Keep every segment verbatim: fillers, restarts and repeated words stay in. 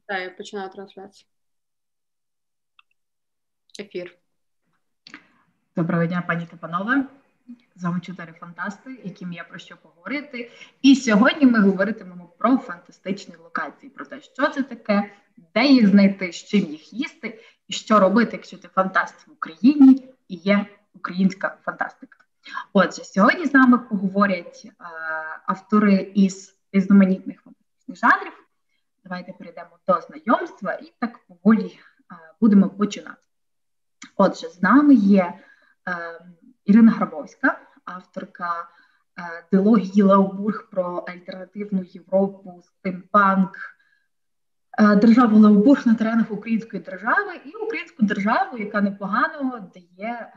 Так, я починаю трансляцію. Ефір. Доброго дня, пані та панове. З вами чотири фантасти, яким є про що поговорити. І сьогодні ми говоритимемо про фантастичні локації, про те, що це таке, де їх знайти, з чим їх їсти, і що робити, якщо ти фантаст в Україні і є українська фантастика. Отже, сьогодні з нами поговорять е, автори із різноманітних фантастичних жанрів. Давайте перейдемо до знайомства і так поволі е, будемо починати. Отже, з нами є е, Ірина Грабовська, авторка е, дилогії Леобург про альтернативну Європу, стимпанк, е, державу Леобург на теренах української держави і українську державу, яка непогано дає е,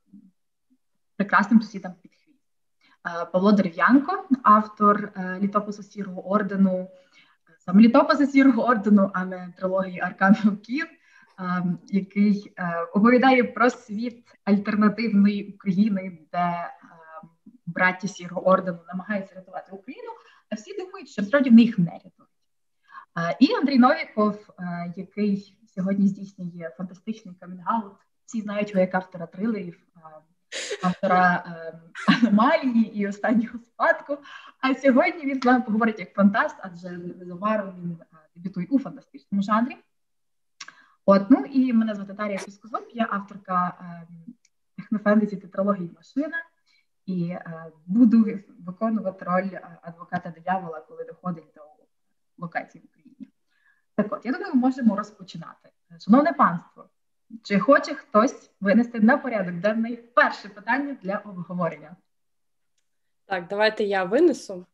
прекрасним сусідам під хвіст. Е, Павло Дерев'янко, автор е, літопису Сірого ордену, саме літопису Сірого ордену, а не трилогії Аркан Вовків, Um, який uh, оповідає про світ альтернативної України, де uh, браті Сірого ордену намагаються рятувати Україну, а всі думають, що справді в них не рятують. Uh, і Андрій Новіков, uh, який сьогодні здійснює фантастичний камінг-аут. Всі знають його як автора трилерів, uh, автора uh, «Аномалії» і «Останнього спадку». А сьогодні він з вами поговорить як фантаст, адже незабаром він uh, дебютує у фантастичному жанрі. От, ну і мене звати Дар'я Піскозуб, я авторка е, технофентезі тетралогії «Машина» і е, буду виконувати роль адвоката диявола, коли доходить до локацій в Україні. Так от, я думаю, можемо розпочинати. Шановне панство, чи хоче хтось винести на порядок денний перше питання для обговорення? Так, давайте я винесу.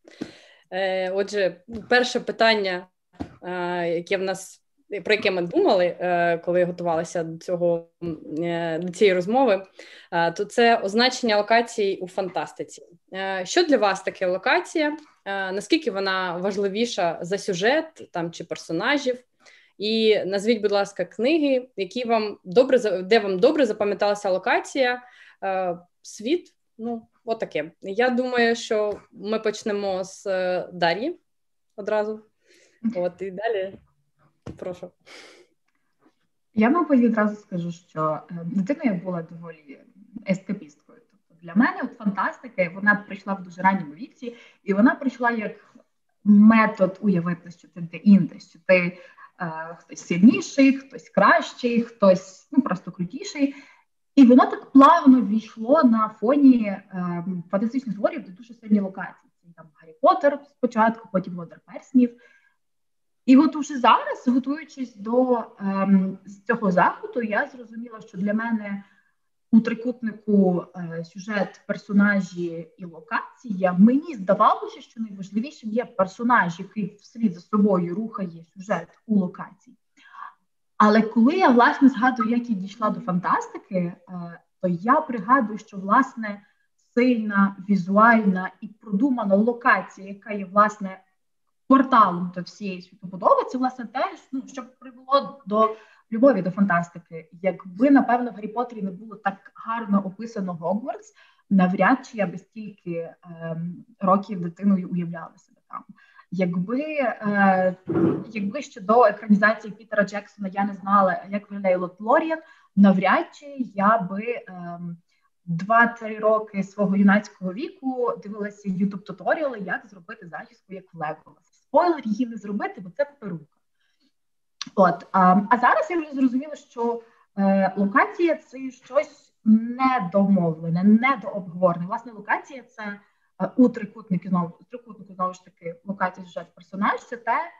Е, отже, перше питання, е, яке в нас про яке ми думали, коли готувалися до цього, до цієї розмови, то це означення локацій у фантастиці. Що для вас таке локація? Наскільки вона важливіша за сюжет там, чи персонажів? І назвіть, будь ласка, книги, які вам добре, де вам добре запам'яталася локація, світ, ну, отаке. Я думаю, що ми почнемо з Дар'ї одразу. От, і далі... Прошу. Я, мабуть, відразу скажу, що дитиною я була доволі ескапісткою. Тобто для мене от фантастика, вона прийшла в дуже ранньому віці, і вона прийшла як метод уявити, що ти де-інде, що ти е, хтось сильніший, хтось кращий, хтось ну, просто крутіший. І воно так плавно війшло на фоні е, фантастичних творів, де дуже сильні локації. Це там Гаррі Поттер спочатку, потім Володар Перснів. І от уже зараз, готуючись до ем, цього заходу, я зрозуміла, що для мене у трикутнику е, сюжет, персонажі і локація, мені здавалося, що найважливішим є персонаж, який вслід за собою рухає сюжет у локації. Але коли я, власне, згадую, як я дійшла до фантастики, е, то я пригадую, що, власне, сильна, візуальна і продумана локація, яка є, власне, порталом до всієї світобудови, це, власне, теж, ну, що привело до любові до фантастики. Якби, напевно, в Гаррі Поттері не було так гарно описано Гогвартс, навряд чи я би стільки ем, років дитиною уявляла себе там. Якби, е, якби ще до екранізації Пітера Джексона я не знала, як виглядає Лотhlórien, навряд чи я би... Ем, два-три роки свого юнацького віку дивилася ютуб-туторіали, як зробити зачіску, як в Леголаса. Спойлер, її не зробити, бо це перука. От, а, а зараз я вже зрозуміла, що е, локація – це щось недомовлене, недообговорене. Власне, локація – це е, у трикутнику, знову, трикутнику, знову ж таки, локація, сюжет, персонаж – це те,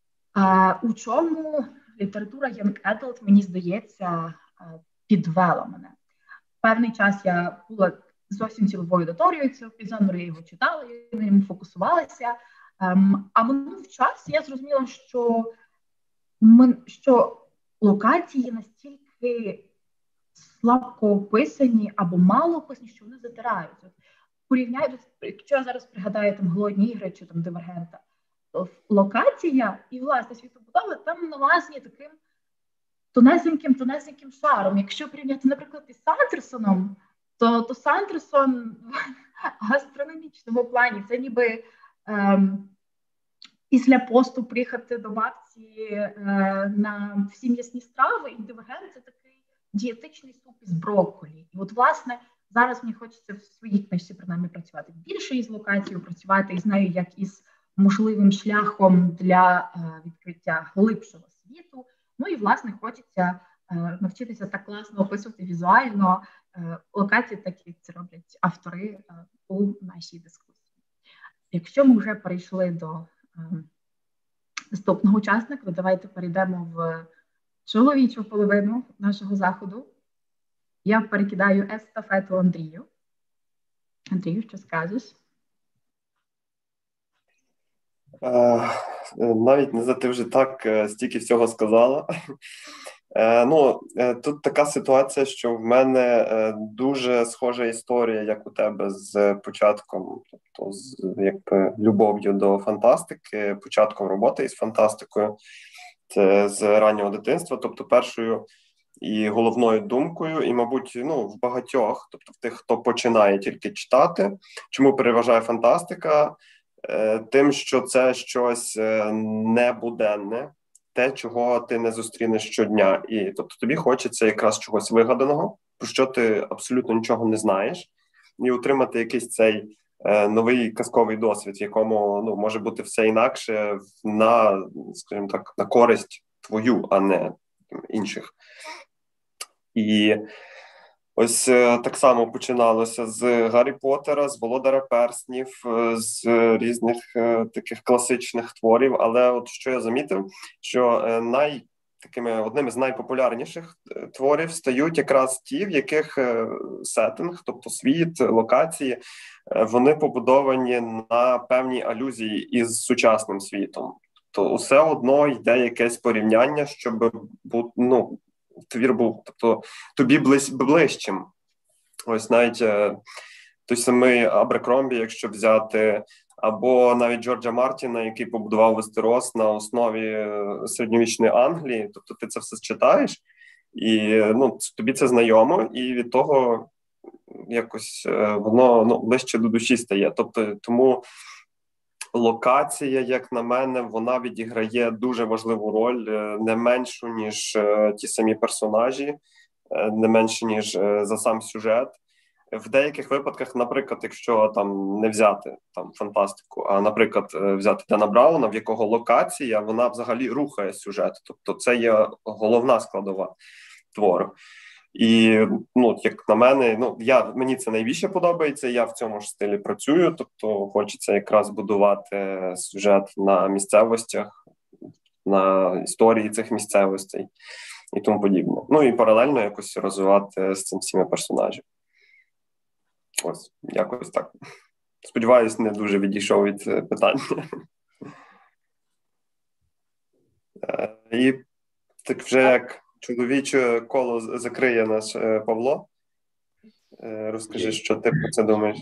е, у чому література Young Adult, мені здається, е, підвела мене. Певний час я була зовсім ціловою аудиторією цього підзанору, я його читала, я на ньому фокусувалася. Um, а минув час я зрозуміла, що, ми, що локації настільки слабко описані або мало описані, що вони затираються. Порівняю, якщо я зараз пригадаю там «Голодні ігри» чи там «Дивергента», то локація і, власне, світобудова там навазні таким тонесеньким-тонесеньким шаром. Якщо порівняти, наприклад, із Сандерсоном, то, то Сандерсон в гастрономічному плані, це ніби ем, після посту приїхати до бабці е, на всі м'ясні страви, індивеген – це такий дієтичний суп із брокколі. І от, власне, зараз мені хочеться в своїй книжці, принаймні, працювати більше із локацією, працювати із нею як із можливим шляхом для е, відкриття глибшого світу. Ну і, власне, хочеться е, навчитися так класно описувати візуально е, локації, так як це роблять автори е, у нашій дискусії. Якщо ми вже перейшли до е, наступного учасника, то давайте перейдемо в чоловічу половину нашого заходу. Я перекидаю естафету Андрію. Андрію, що скажеш? Е, навіть не за ти вже так е, стільки всього сказала. Е, ну, е, тут така ситуація, що в мене е, дуже схожа історія, як у тебе, з початком, тобто з якби любов'ю до фантастики, початком роботи із фантастикою. Це з раннього дитинства, тобто першою і головною думкою, і, мабуть, ну, в багатьох, тобто в тих, хто починає тільки читати, чому переважає фантастика, е, тим, що це щось е, небуденне, те, чого ти не зустрінеш щодня. І тобто тобі хочеться якраз чогось вигаданого, про що ти абсолютно нічого не знаєш, і отримати якийсь цей е, новий казковий досвід, в якому, ну, може бути все інакше на, скажімо так, на користь твою, а не інших. І ось е, так само починалося з Гаррі Поттера, з Володаря Перснів, е, з різних е, таких класичних творів. Але от що я замітив, що е, най, такими, одними з найпопулярніших е, творів стають якраз ті, в яких е, сеттинг, тобто світ, локації, е, вони побудовані на певній алюзії із сучасним світом. То усе одно йде якесь порівняння, щоб бути, ну, твір був, тобто, тобі ближ, ближчим. Ось навіть е, той самий Абракромбі, якщо взяти, або навіть Джорджа Мартіна, який побудував Вестерос на основі середньовічної Англії, тобто ти це все читаєш, і ну, тобі це знайомо, і від того якось е, воно ну, ближче до душі стає. Тобто, тому локація, як на мене, вона відіграє дуже важливу роль, не меншу, ніж е, ті самі персонажі, е, не менше, ніж е, за сам сюжет. В деяких випадках, наприклад, якщо там не взяти там фантастику, а, наприклад, взяти Дена Брауна, в якого локація, вона взагалі рухає сюжет. Тобто це є головна складова твору. І, ну, як на мене, ну, я, мені це найбільше подобається, я в цьому ж стилі працюю, тобто хочеться якраз будувати сюжет на місцевостях, на історії цих місцевостей і тому подібне. Ну, і паралельно якось розвивати з цим всіми персонажами. Ось, якось так. Сподіваюсь, не дуже відійшов від питання. І так вже як чоловіче коло закриє наш Павло. Розкажи, що ти про це думаєш?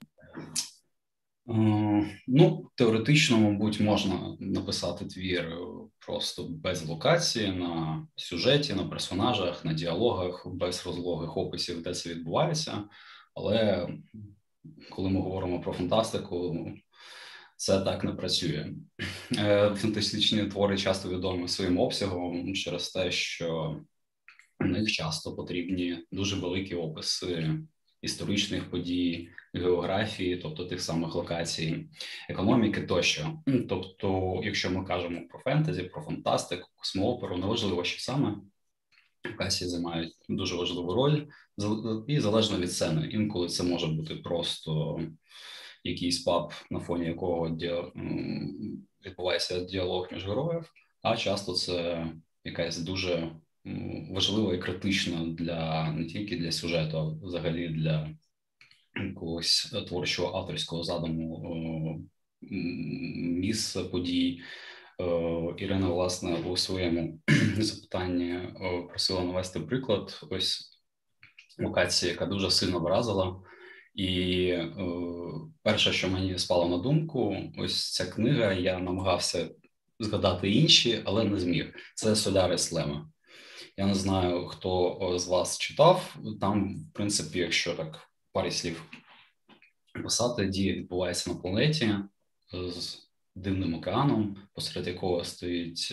Uh, ну, теоретично, мабуть, можна написати твір просто без локації, на сюжеті, на персонажах, на діалогах, без розлогих описів, де це відбувається. Але коли ми говоримо про фантастику, це так не працює. Фантастичні твори часто відомі своїм обсягом через те, що у них часто потрібні дуже великі описи історичних подій, географії, тобто тих самих локацій, економіки тощо. Тобто, якщо ми кажемо про фентезі, про фантастику, космооперу, неважливо, що саме, локації займають дуже важливу роль і залежно від сцени. Інколи це може бути просто якийсь паб, на фоні якого ді... відбувається діалог між героїв, а часто це якась дуже важлива і критична для не тільки для сюжету, а взагалі для якогось творчого авторського задуму місця, подій. Ірина, власне, у своєму запитанні просила навести приклад. Ось локація, яка дуже сильно вразила. І е, перше, що мені спало на думку, ось ця книга, я намагався згадати інші, але не зміг. Це «Солярис Лема». Я не знаю, хто з вас читав. Там, в принципі, якщо так парі слів писати, дія відбувається на планеті з дивним океаном, посеред якого стоїть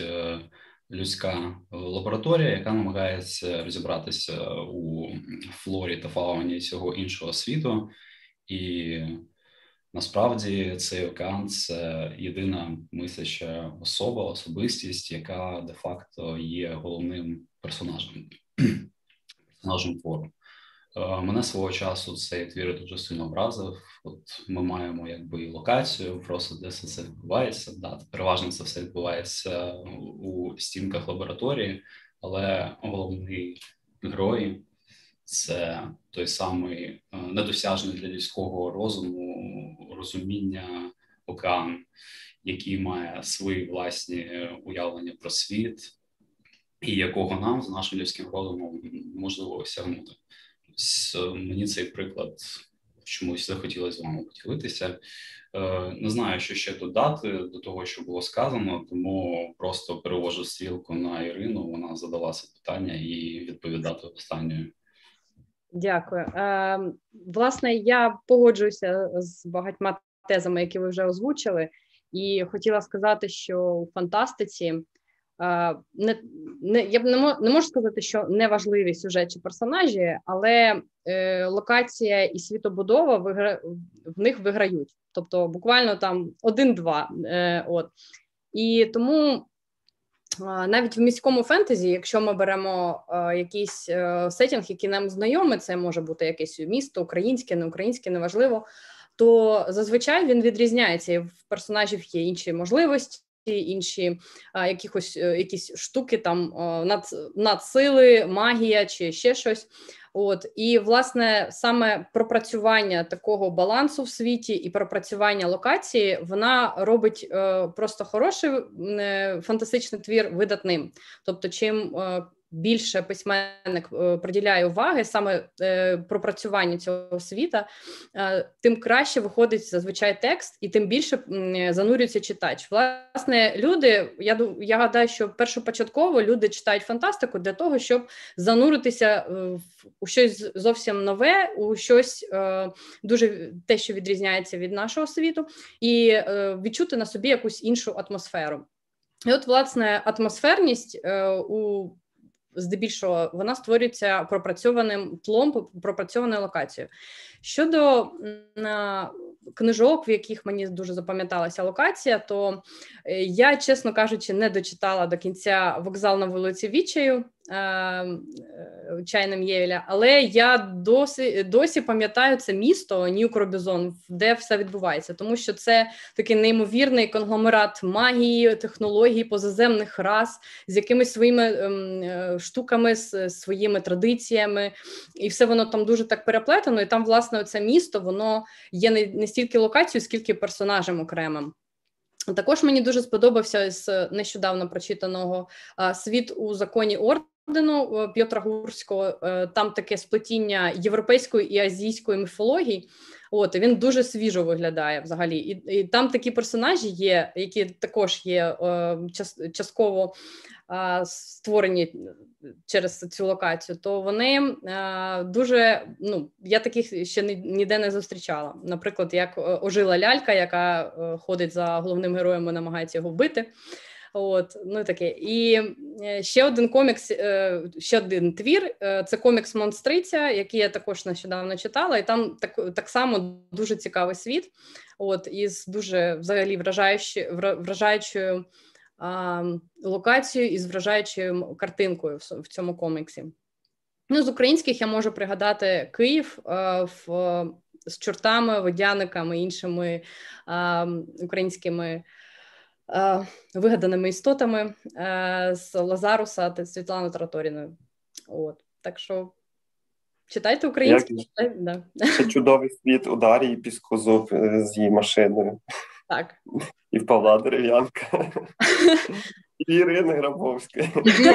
людська лабораторія, яка намагається розібратися у флорі та фауні цього іншого світу. І насправді цей океан – це єдина мисляча особа, особистість, яка де-факто є головним персонажем, персонажем твору. Мене свого часу цей твір дуже сильно вразив. От ми маємо якби і локацію, просто де все це відбувається. Да, переважно це все відбувається у стінках лабораторії, але головний герой – це той самий недосяжний для людського розуму, розуміння океан, який має свої власні уявлення про світ, і якого нам, з нашим людським розумом, можливо осягнути. Мені цей приклад чомусь захотілося з вами поділитися. Не знаю, що ще додати до того, що було сказано, тому просто перевожу стрілку на Ірину, вона задала це питання і відповідати останньою. Дякую. Е, власне, я погоджуюся з багатьма тезами, які ви вже озвучили, і хотіла сказати, що у фантастиці Uh, не, не, я б не, мож, не можу сказати, що неважливі сюжет чи персонажі, але е, локація і світобудова вигра, в них виграють. Тобто буквально там один-два. Е, от. І тому е, навіть в міському фентезі, якщо ми беремо е, якийсь е, сеттінг, який нам знайомий, це може бути якесь місто, українське, не українське, неважливо, то зазвичай він відрізняється, і в персонажів є інші можливості, інші а, якихось, якісь штуки, там над, надсили, магія чи ще щось. От. І, власне, саме пропрацювання такого балансу в світі і пропрацювання локації, вона робить е, просто хороший е, фантастичний твір видатним. Тобто, чим е, більше письменник е, приділяє уваги саме е, пропрацюванню цього світа, е, тим краще виходить зазвичай текст, і тим більше е, занурюється читач. Власне, люди, я, я гадаю, що першопочатково люди читають фантастику для того, щоб зануритися е, у щось зовсім нове, у щось е, дуже те, що відрізняється від нашого світу, і е, відчути на собі якусь іншу атмосферу. І от, власне, атмосферність е, у здебільшого вона створюється пропрацьованим тлом, пропрацьованою локацією. Щодо на, книжок, в яких мені дуже запам'яталася локація, то я, чесно кажучи, не дочитала до кінця «Вокзал на вулиці Відчаю» Чайна М'євеля, але я досі, досі пам'ятаю це місто Нью-Кробізон, де все відбувається, тому що це такий неймовірний конгломерат магії, технологій, позаземних рас, з якимись своїми ем, штуками, з своїми традиціями, і все воно там дуже так переплетено, і там, власне, це місто, воно є не, не стільки локацією, скільки персонажем окремим. Також мені дуже сподобався з нещодавно прочитаного «Світ у законі ордену» П'єтра Гурського. Там таке сплетіння європейської і азійської міфології. От, і він дуже свіжо виглядає взагалі. І, і там такі персонажі є, які також є е, час, частково е, створені через цю локацію, то вони е, дуже, ну, я таких ще ніде не зустрічала. Наприклад, як ожила лялька, яка е, ходить за головним героєм і намагається його вбити. От, ну таке. І ще один комікс, ще один твір, це комікс «Монстриця», який я також нещодавно читала, і там так, так само дуже цікавий світ, от, із дуже взагалі вражаючою, вражаючою а, локацією і з вражаючою картинкою в, в цьому коміксі. Ну, з українських я можу пригадати Київ а, в, з чортами, водяниками, іншими а, українськими Uh, вигаданими істотами uh, з Лазаруса та Світланою Тараторіною. От. Так що читайте українську. Читай, да. Це чудовий світ у Дар'ї Піскозуб з її машиною. Так. І в Павла Дерев'янка. І Ірини Грабовської.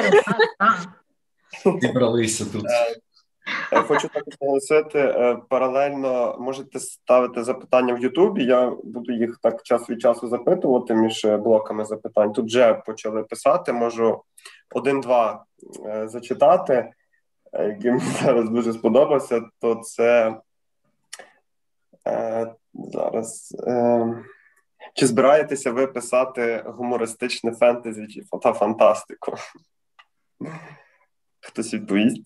Зібралися тут. Хочу також наголосити, паралельно можете ставити запитання в Ютубі, я буду їх так час від часу запитувати між блоками запитань. Тут вже почали писати, можу один-два зачитати, який мені зараз дуже сподобався, то це зараз Чи збираєтеся ви писати гумористичне фентезі чи та фантастику? Хтось відповість?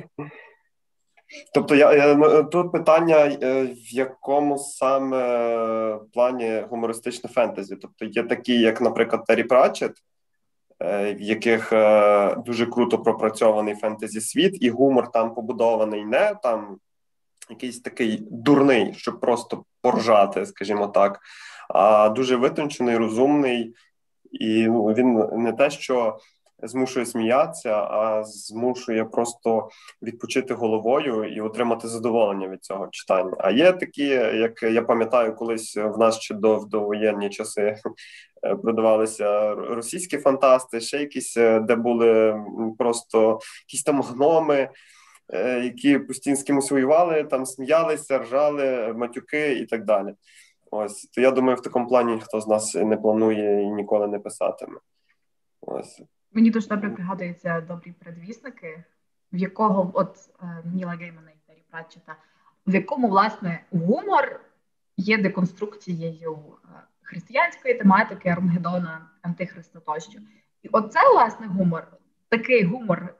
Тобто, я, я, тут питання, в якому саме плані гумористичне фентезі. Тобто, є такі, як, наприклад, Террі Пратчетт, в яких дуже круто пропрацьований фентезі-світ, і гумор там побудований не там якийсь такий дурний, щоб просто поржати, скажімо так, а дуже витончений, розумний, і ну, він не те, що змушує сміятися, а змушує просто відпочити головою і отримати задоволення від цього читання. А є такі, як я пам'ятаю, колись в нас ще до довоєнні часи продавалися російські фантасти, ще якісь, де були просто якісь там гноми, які постійно з кимось воювали, там сміялися, ржали, матюки і так далі. Ось, то я думаю, в такому плані ніхто з нас не планує і ніколи не писатиме. Ось. Мені дуже добре пригадуються «Добрі передвісники», в якого, от Ніла Геймана і Террі Пратчета, в якому, власне, гумор є деконструкцією християнської тематики, Армагеддона, Антихриста тощо. І оце, власне, гумор, такий гумор,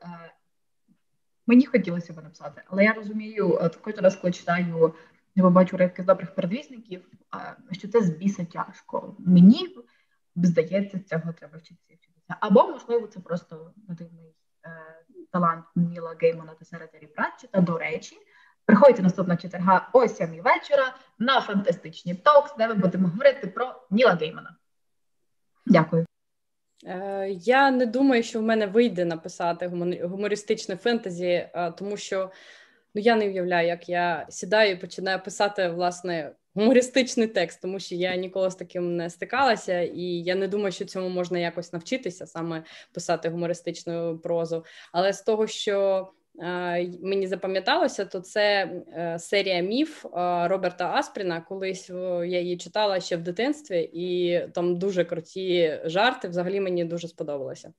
мені хотілося б написати, але я розумію, от кожен раз, коли читаю, я бачу уривки з «Добрих передвісників», що це з біса тяжко. Мені здається, цього треба вчитися. Або, можливо, це просто дивний е, талант Ніла Геймана та Сара Террі Пратчета. До речі, приходьте наступна четверга о сьомій вечора на Фантастичні Токс, де ми будемо говорити про Ніла Геймана. Дякую. Е, я не думаю, що в мене вийде написати гумористичне фентезі, е, тому що ну, я не уявляю, як я сідаю і починаю писати, власне, гумористичний текст, тому що я ніколи з таким не стикалася, і я не думаю, що цьому можна якось навчитися, саме писати гумористичну прозу. Але з того, що е, мені запам'яталося, то це е, серія «Міф» е, Роберта Аспріна. Колись я її читала ще в дитинстві, і там дуже круті жарти. Взагалі мені дуже сподобалося.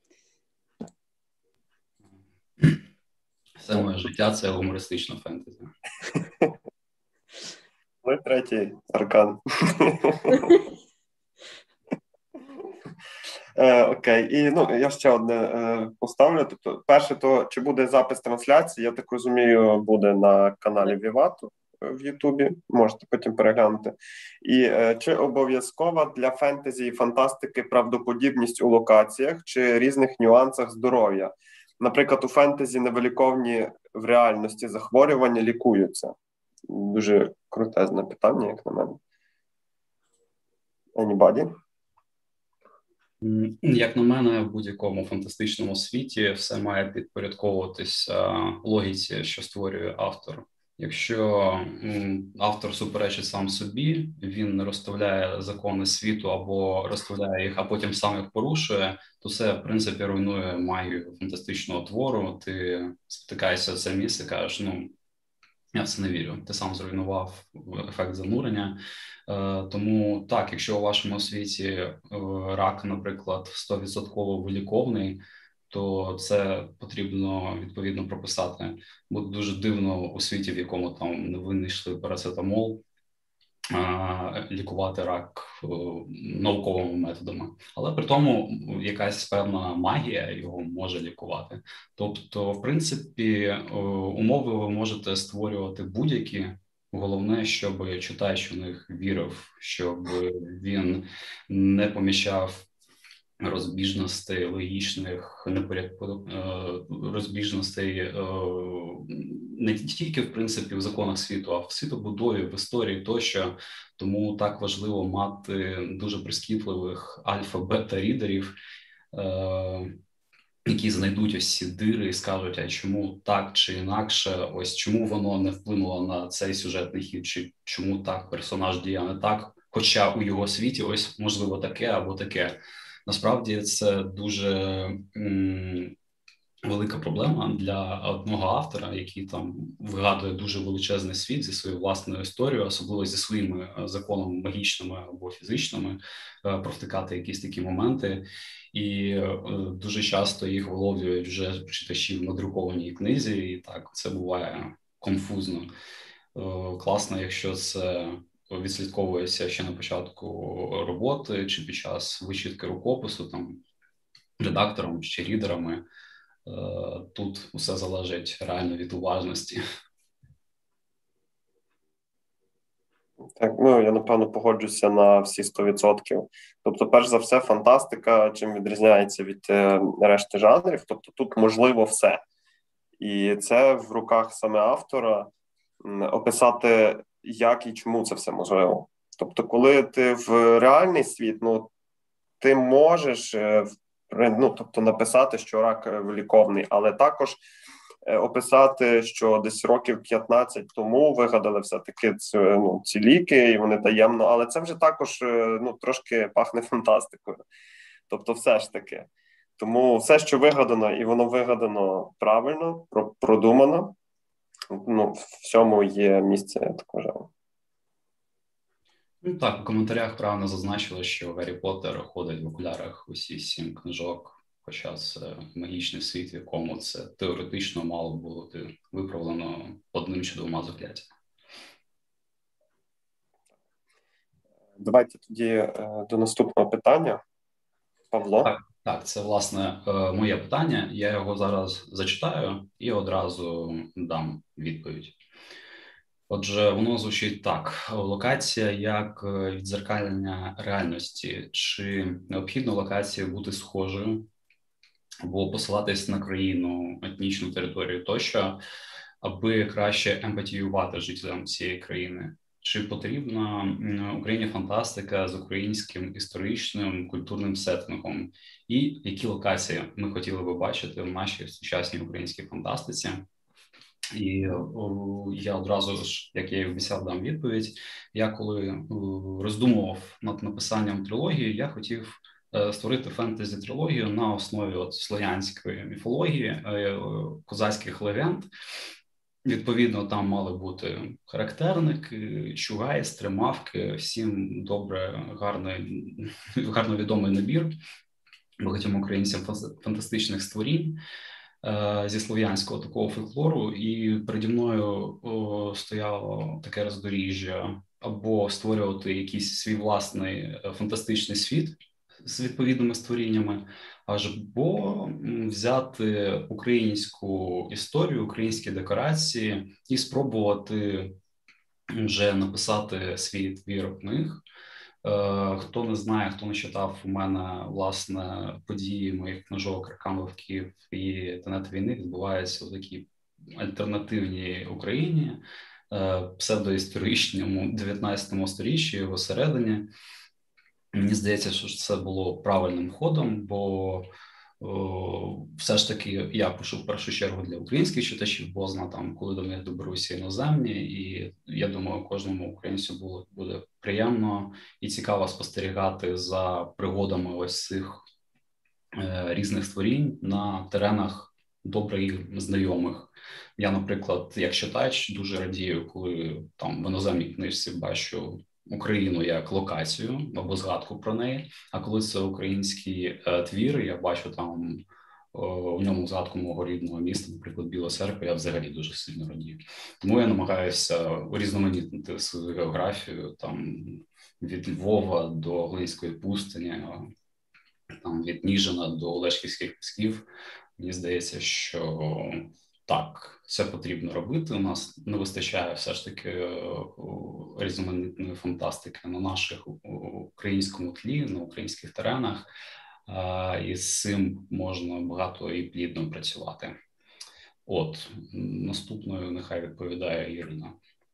Все моє життя – це гумористична фентезі. Ну, третій аркан. е, окей, і ну, я ще одне е, поставлю. Тобто, перше, то чи буде запис трансляції, я так розумію, буде на каналі Вівату в Ютубі, можете потім переглянути. І е, чи обов'язкова для фентезі і фантастики правдоподібність у локаціях чи різних нюансах здоров'я? Наприклад, у фентезі невиліковні в реальності захворювання лікуються. Дуже крутезне питання, як на мене. Anybody? Як на мене, в будь-якому фантастичному світі все має підпорядковуватися логіці, що створює автор. Якщо автор суперечить сам собі, він не розставляє закони світу або розставляє їх, а потім сам їх порушує, то це, в принципі, руйнує магію фантастичного твору. Ти спотикаєшся в це місце, кажеш, ну, я в це не вірю. Ти сам зруйнував ефект занурення. Е, тому так, якщо у вашому світі е, рак, наприклад, сто відсотків виліковний, то це потрібно відповідно прописати. Буде дуже дивно у світі, в якому там не винайшли парацетамол, е, лікувати рак е, науковими методами. Але при тому якась певна магія його може лікувати. Тобто, в принципі, е, умови ви можете створювати будь-які. Головне, щоб читач у них вірив, щоб він не поміщав розбіжностей логічних, непорядку, розбіжностей не тільки, в принципі, в законах світу, а в світобудові, в історії тощо. Тому так важливо мати дуже прискіпливих альфа-бета-рідерів, які знайдуть ось ці дири і скажуть, а чому так чи інакше, ось чому воно не вплинуло на цей сюжетний хід, чи чому так персонаж діє не так, хоча у його світі ось можливо таке або таке. Насправді це дуже м- велика проблема для одного автора, який там вигадує дуже величезний світ зі своєю власною історією, особливо зі своїми законами магічними або фізичними, провтикати якісь такі моменти. І е, дуже часто їх виловлюють вже читачі в надрукованій книзі, і так це буває конфузно. Е, класно, якщо це відслідковується ще на початку роботи чи під час вичітки рукопису, там, редактором чи рідерами. Тут усе залежить реально від уважності. Так, ну, я, напевно, погоджуся на всі сто відсотків. Тобто, перш за все, фантастика чим відрізняється від е, решти жанрів. Тобто, тут можливо все. І це в руках саме автора м, описати, як і чому це все можливо. Тобто, коли ти в реальний світ, ну, ти можеш е, ну, тобто, написати, що рак виліковний, але також описати, що десь років п'ятнадцять тому вигадали все-таки ці, ну, ці ліки, і вони таємно, але це вже також ну, трошки пахне фантастикою. Тобто все ж таки. Тому все, що вигадано, і воно вигадано правильно, продумано, ну, в цьому є місце, я так вважаю. Ну так, у коментарях правильно зазначили, що Гаррі Поттер ходить в окулярах усі сім книжок, хоча це магічний світ, в якому це теоретично мало бути виправлено одним чи двома закляттями. Давайте тоді е, до наступного питання. Павло? Так, так, це, власне, е, моє питання. Я його зараз зачитаю і одразу дам відповідь. Отже, воно звучить так. Локація як віддзеркалення реальності. Чи необхідно локації бути схожою або посилатись на країну, етнічну територію тощо, аби краще емпатіювати жителям цієї країни? Чи потрібна Україні фантастика з українським історичним культурним сеттингом? І які локації ми хотіли би бачити в нашій сучасній українській фантастиці? І о, я одразу ж, як я і обіцяв, дам відповідь. Я коли о, роздумував над написанням трилогії, я хотів е, створити фентезі-трилогію на основі от слов'янської міфології, е, козацьких легенд. Відповідно, там мали бути характерники, чугайстри, мавки, всім добре, гарний, гарно відомий набір багатьом українцям фантастичних створінь зі слов'янського такого фольклору, і переді мною о, стояло таке роздоріжжя або створювати якийсь свій власний фантастичний світ з відповідними створіннями, або взяти українську історію, українські декорації і спробувати вже написати свій твір в них. Хто не знає, хто не читав у мене, власне, події моїх книжок «Аркан Вовків» і «Тенет війни» відбуваються у такій альтернативній Україні, псевдоісторичному дев'ятнадцятому сторіччі, його середині. Мені здається, що це було правильним ходом, бо о, все ж таки я пишу в першу чергу для українських читачів, бо зна там, коли до них доберуться іноземні, і я думаю, кожному українцю було, буде приємно і цікаво спостерігати за пригодами ось цих е, різних створінь на теренах добре їм знайомих. Я, наприклад, як читач, дуже радію, коли там в іноземній книжці бачу Україну як локацію або згадку про неї, а коли це українські е, твіри, я бачу там о, в ньому згадку мого рідного міста, наприклад, Біла Церква, я взагалі дуже сильно радію. Тому я намагаюся урізноманітнити свою географію, там від Львова до Глинської пустині, там від Ніжина до Олешківських пісків. Мені здається, що так, це потрібно робити. У нас не вистачає все ж таки різноманітної фантастики на наших українському тлі, на українських теренах, і з цим можна багато і плідно працювати. От, наступною нехай відповідає Ірина.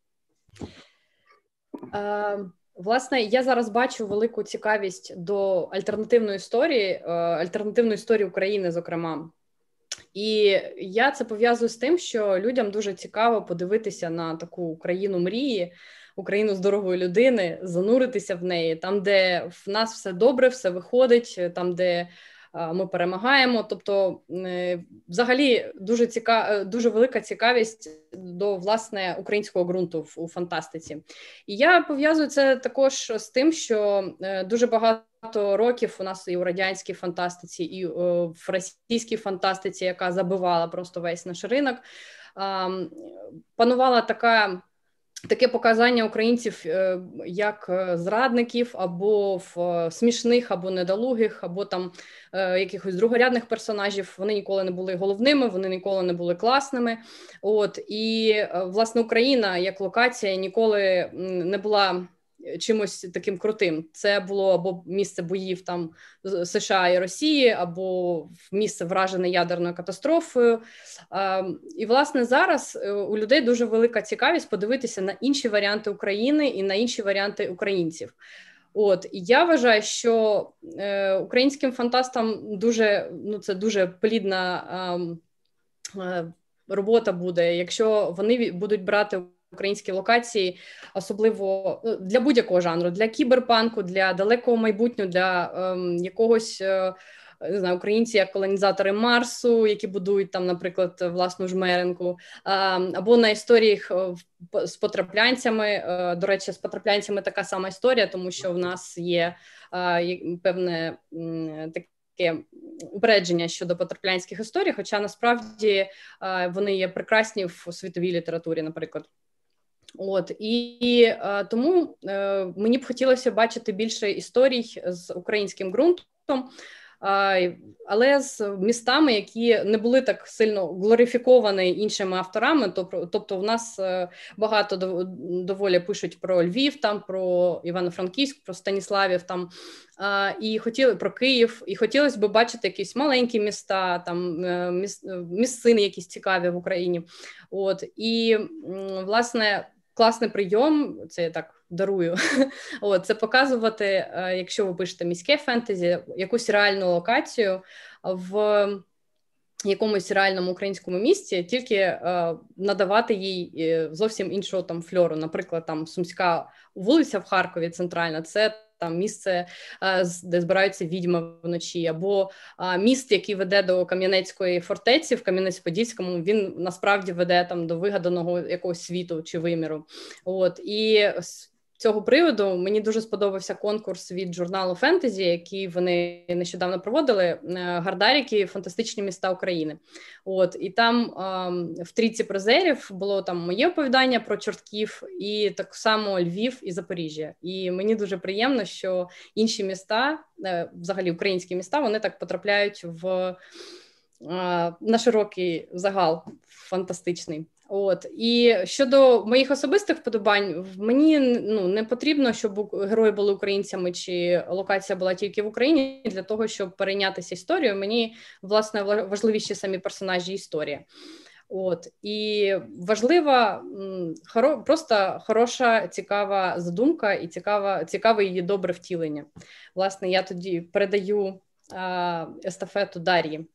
Uh... Власне, я зараз бачу велику цікавість до альтернативної історії, альтернативної історії України, зокрема. І я це пов'язую з тим, що людям дуже цікаво подивитися на таку Україну мрії, Україну здорової людини, зануритися в неї, там, де в нас все добре, все виходить, там, де ми перемагаємо. Тобто, взагалі, дуже ціка... дуже велика цікавість до, власне, українського ґрунту у фантастиці. І я пов'язую це також з тим, що дуже багато років у нас і у радянській фантастиці, і в російській фантастиці, яка забивала просто весь наш ринок, панувала така таке показання українців як зрадників, або в смішних, або недолугих, або там якихось другорядних персонажів. Вони ніколи не були головними, вони ніколи не були класними. От, і, власне, Україна як локація ніколи не була чимось таким крутим. Це було або місце боїв там США і Росії, або місце вражене ядерною катастрофою. І, власне, зараз у людей дуже велика цікавість подивитися на інші варіанти України і на інші варіанти українців. От, і я вважаю, що е, українським фантастам дуже, ну, це дуже плідна е, е, робота буде, якщо вони будуть брати українські локації, особливо для будь-якого жанру, для кіберпанку, для далекого майбутнього, для ем, якогось, е, не знаю, українці як колонізатори Марсу, які будують там, наприклад, власну жмеренку, е, або на історіях з потраплянцями. Е, до речі, з потраплянцями така сама історія, тому що в нас є е, певне е, таке таке упередження щодо потраплянських історій, хоча насправді е, вони є прекрасні в світовій літературі, наприклад. От, і е, тому е, мені б хотілося бачити більше історій з українським ґрунтом, е, але з містами, які не були так сильно глорифіковані іншими авторами. Тобто, тобто в нас е, багато доволі пишуть про Львів, там, про Івано-Франківськ, про Станіславів, там, е, і хотіли про Київ, і хотілося б бачити якісь маленькі міста, там, е, міс, місцини якісь цікаві в Україні. От, і, власне, класний прийом, це я так дарую, От, це показувати, якщо ви пишете міське фентезі, якусь реальну локацію в якомусь реальному українському місті, тільки е, надавати їй зовсім іншого там фльору. Наприклад, там Сумська вулиця в Харкові, центральна, це там місце, е, де збираються відьми вночі, або е, міст, який веде до Кам'янецької фортеці в Кам'янець-Подільському, він насправді веде там до вигаданого якогось світу чи виміру. От, і з цього приводу мені дуже сподобався конкурс від журналу «Фентезі», який вони нещодавно проводили, «Гардаріки. Фантастичні міста України». От, і там е, в трійці призерів було там моє оповідання про Чортків, і так само Львів і Запоріжжя. І мені дуже приємно, що інші міста, е, взагалі українські міста, вони так потрапляють в, е, на широкий загал фантастичний. От, і щодо моїх особистих вподобань, мені ну, не потрібно, щоб герої були українцями чи локація була тільки в Україні для того, щоб перейнятися історією. Мені, власне, важливіші самі персонажі і історія. От, і важлива хоро, просто хороша, цікава задумка і цікава, цікаве її добре втілення. Власне, я тоді передаю а, естафету Дар'ї.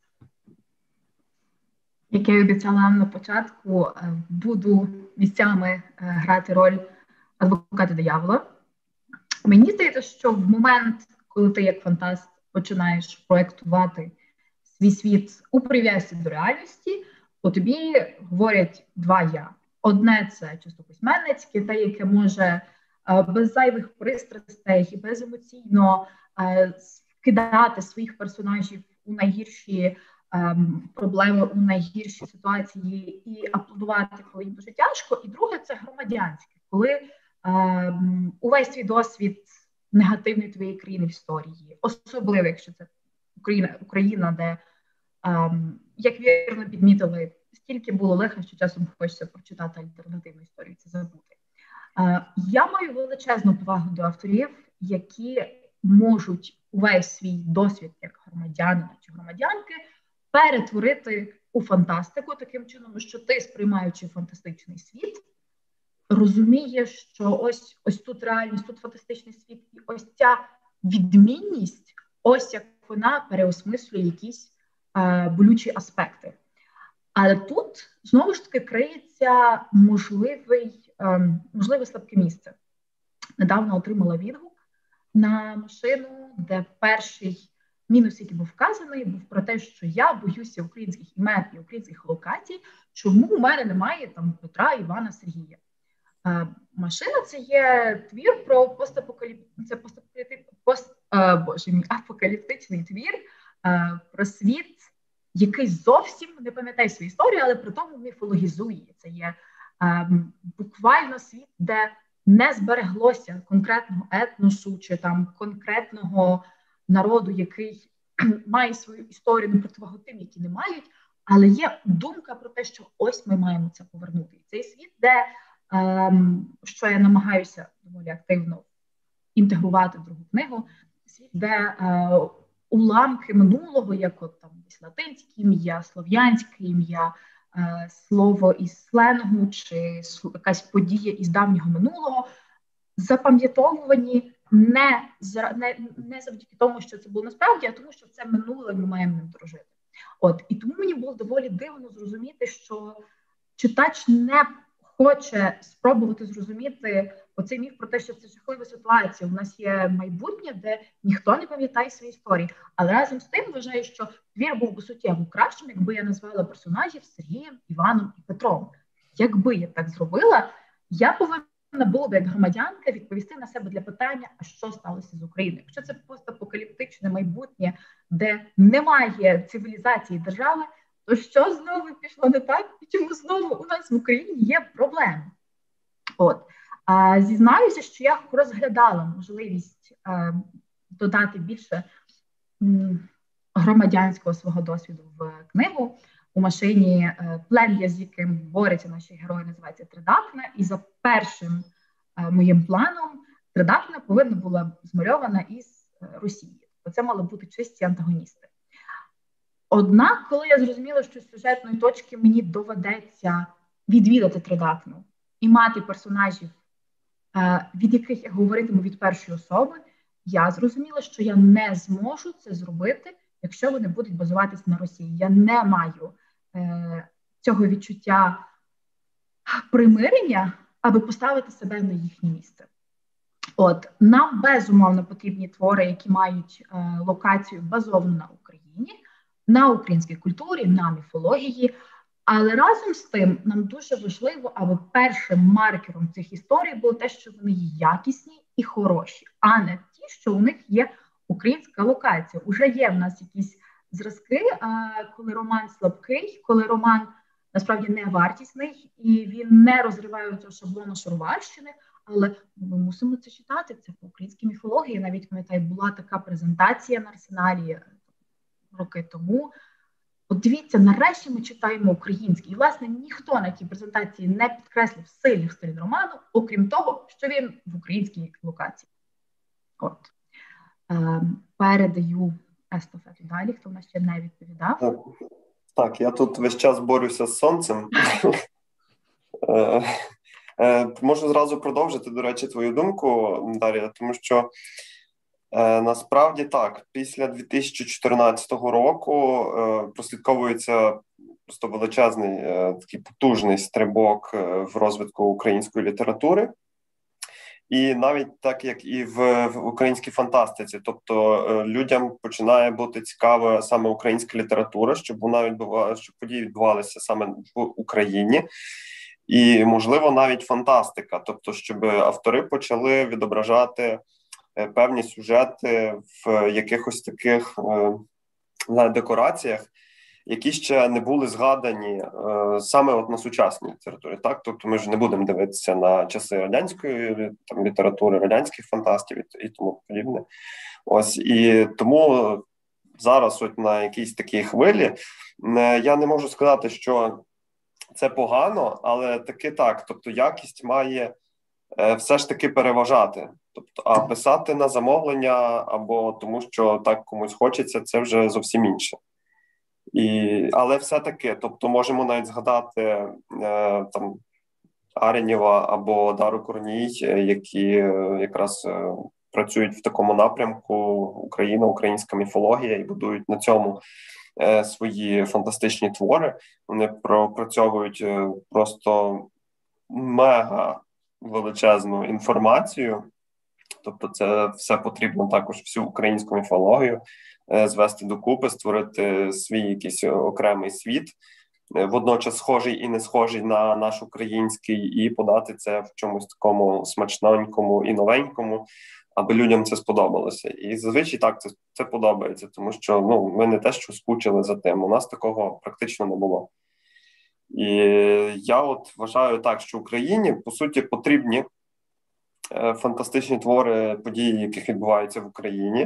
Як я обіцяла нам на початку, буду місцями грати роль адвоката диявола. Мені здається, що в момент, коли ти як фантаст починаєш проєктувати свій світ у прив'язці до реальності, то тобі говорять два «я». Одне – це чисто письменницьке, те, яке може без зайвих пристрастей і беземоційно вкидати своїх персонажів у найгірші проблеми, у найгірші ситуації і аплодувати, коли їм дуже тяжко. І друге – це громадянське, коли ем, увесь твій досвід негативний твоєї країни в історії, особливо, якщо це Україна, Україна де, ем, як вірно підмітили, стільки було лиха, що часом хочеться прочитати альтернативну історію, це забути. Е, я маю величезну повагу до авторів, які можуть увесь свій досвід як громадянина чи громадянки перетворити у фантастику таким чином, що ти, сприймаючи фантастичний світ, розумієш, що ось, ось тут реальність, тут фантастичний світ, і ось ця відмінність, ось як вона переосмислює якісь е, болючі аспекти. Але тут, знову ж таки, криється можливий, е, можливе слабке місце. Недавно отримала відгук на машину, де перший мінус, який був вказаний, був про те, що я боюся українських імен і українських локацій, чому у мене немає там Петра, Івана, Сергія. Е, машина – це є твір про постапокаліп... це постапокаліп... пост... е, Боже мій, апокаліптичний твір е, про світ, який зовсім не пам'ятає свою історію, але при тому міфологізує. Це є ем, буквально світ, де не збереглося конкретного етносу чи там конкретного народу, який має свою історію на противагу тим, які не мають, але є думка про те, що ось ми маємо це повернути. І цей світ, де, ем, що я намагаюся доволі активно інтегрувати в другу книгу, світ, де е, уламки минулого, як от там десь латинське ім'я, слов'янське ім'я, е, слово із сленгу чи якась подія із давнього минулого, запам'ятовувані не, не, не завдяки тому, що це було насправді, а тому, що це минуле, ми маємо ним дружити. От, і тому мені було доволі дивно зрозуміти, що читач не хоче спробувати зрозуміти оцей міф про те, що це жахлива ситуація. У нас є майбутнє, де ніхто не пам'ятає свої історії. Але разом з тим вважаю, що твір був би суттєво кращим, якби я назвала персонажів Сергієм, Іваном і Петром. Якби я так зробила, я повинна була б як громадянка відповісти на себе для питання, а що сталося з Україною. Якщо це постапокаліптичне майбутнє, де немає цивілізації держави, то що знову пішло не так? І чому знову у нас в Україні є проблеми? От. А, зізнаюся, що я розглядала можливість а, додати більше м, громадянського свого досвіду в книгу. У машині е, плем'я, з яким борються наші герої, називається Тридакна. І за першим е, моїм планом Тридакна повинна була змальована із е, Росії. Це мали бути чисті антагоністи. Однак, коли я зрозуміла, що з сюжетної точки мені доведеться відвідати Тридакну і мати персонажів, е, від яких я говоритиму від першої особи, я зрозуміла, що я не зможу це зробити, якщо вони будуть базуватись на Росії. Я не маю е, цього відчуття примирення, аби поставити себе на їхнє місце. От, нам безумовно потрібні твори, які мають е, локацію базовану на Україні, на українській культурі, на міфології. Але разом з тим нам дуже важливо, аби першим маркером цих історій було те, що вони є якісні і хороші, а не ті, що у них є українська локація. Уже є в нас якісь зразки, коли роман слабкий, коли роман насправді не вартісний, і він не розриває цього шаблону Шароварщини, але ми мусимо це читати, це по українській міфології. Навіть, пам'ятаю, була така презентація на Арсеналі роки тому. От дивіться, нарешті ми читаємо український. І, власне, ніхто на тій презентації не підкреслив сильних сторін роману, окрім того, що він в українській локації. От. Е, передаю естафету далі, хто в нас ще не відповідав. Так, так, я тут весь час борюся з сонцем. Можу зразу продовжити, до речі, твою думку, Дар'я, тому що Е, насправді так, після дві тисячі чотирнадцятого року е, прослідковується просто величезний, е, такий потужний стрибок е, в розвитку української літератури. І навіть так, як і в, в українській фантастиці, тобто е, людям починає бути цікава саме українська література, щоб вона відбувала, щоб події відбувалися саме в Україні. І, можливо, навіть фантастика, тобто, щоб автори почали відображати певні сюжети в якихось таких е, декораціях, які ще не були згадані е, саме от на сучасній літературі. Так? Тобто ми ж не будемо дивитися на часи радянської там, літератури, радянських фантастів і, і тому подібне. Ось, і тому зараз от на якійсь такій хвилі е, я не можу сказати, що це погано, але таки так, тобто якість має е, все ж таки переважати. Тобто, а писати на замовлення або тому, що так комусь хочеться, це вже зовсім інше. І, але все-таки, тобто, можемо навіть згадати е, там Аренєва або Дару Корній, які е, якраз е, працюють в такому напрямку Україна, українська міфологія і будують на цьому е, свої фантастичні твори. Вони пропрацьовують е, просто мега величезну інформацію. Тобто це все потрібно також всю українську міфологію е, звести докупи, створити свій якийсь окремий світ, е, водночас схожий і не схожий на наш український, і подати це в чомусь такому смачненькому і новенькому, аби людям це сподобалося. І зазвичай так це, це подобається, тому що ну, ми не те, що скучили за тим, у нас такого практично не було. І я от вважаю так, що Україні, по суті, потрібні фантастичні твори, події, яких відбуваються в Україні,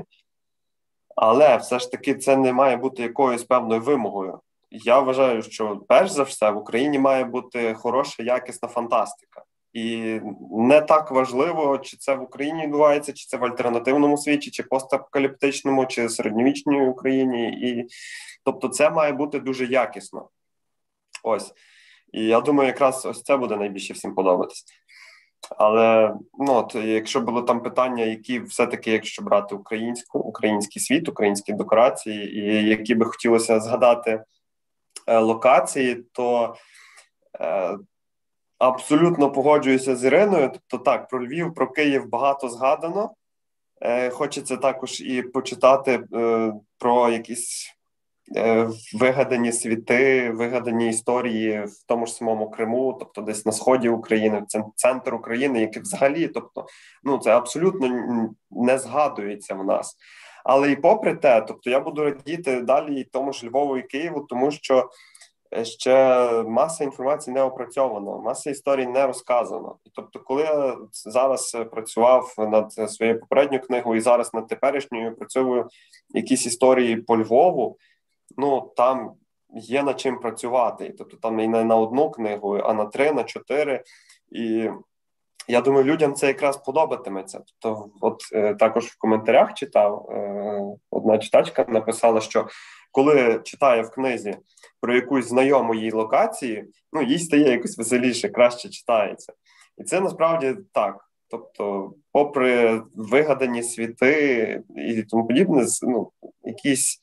але все ж таки це не має бути якоюсь певною вимогою. Я вважаю, що перш за все в Україні має бути хороша, якісна фантастика. І не так важливо, чи це в Україні відбувається, чи це в альтернативному світі, чи постапокаліптичному, чи середньовічній Україні. І, тобто це має бути дуже якісно. Ось. І я думаю, якраз ось це буде найбільше всім подобатись. Але, ну, от, якщо було там питання, які все-таки, якщо брати українську, український світ, українські декорації, і які би хотілося згадати е, локації, то е, абсолютно погоджуюся з Іриною. Тобто так, про Львів, про Київ багато згадано. Е, хочеться також і почитати е, про якісь е, вигадані світи, вигадані історії в тому ж самому Криму, тобто десь на сході України, в центр України, який взагалі, тобто, ну, це абсолютно не згадується в нас. Але і попри те, тобто я буду радіти далі і тому ж Львову і Києву, тому що ще маса інформації не опрацьовано, маса історій не розказано. І тобто, коли я зараз працював над своєю попередньою книгою і зараз над теперішньою працюю якісь історії по Львову, ну, там є над чим працювати. Тобто там і не на одну книгу, а на три, на чотири. І я думаю, людям це якраз подобатиметься. Тобто, от е, також в коментарях читав, е, одна читачка написала, що коли читає в книзі про якусь знайому їй локації, ну, їй стає якось веселіше, краще читається. І це насправді так. Тобто, попри вигадані світи і тому подібне, ну, якісь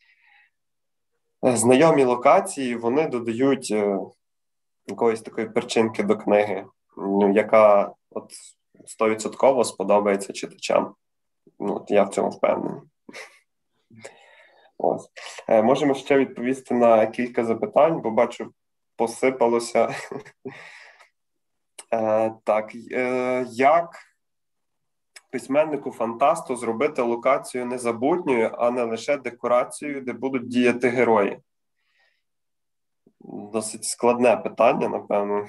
знайомі локації, вони додають е, якоїсь такої перчинки до книги, ну, яка от сто відсотків сподобається читачам. Ну, от я в цьому впевнений. Ось. Е, можемо ще відповісти на кілька запитань, бо бачу, посипалося. Е, так, е, як письменнику-фантасту зробити локацію незабутньою, а не лише декорацією, де будуть діяти герої? Досить складне питання, напевно.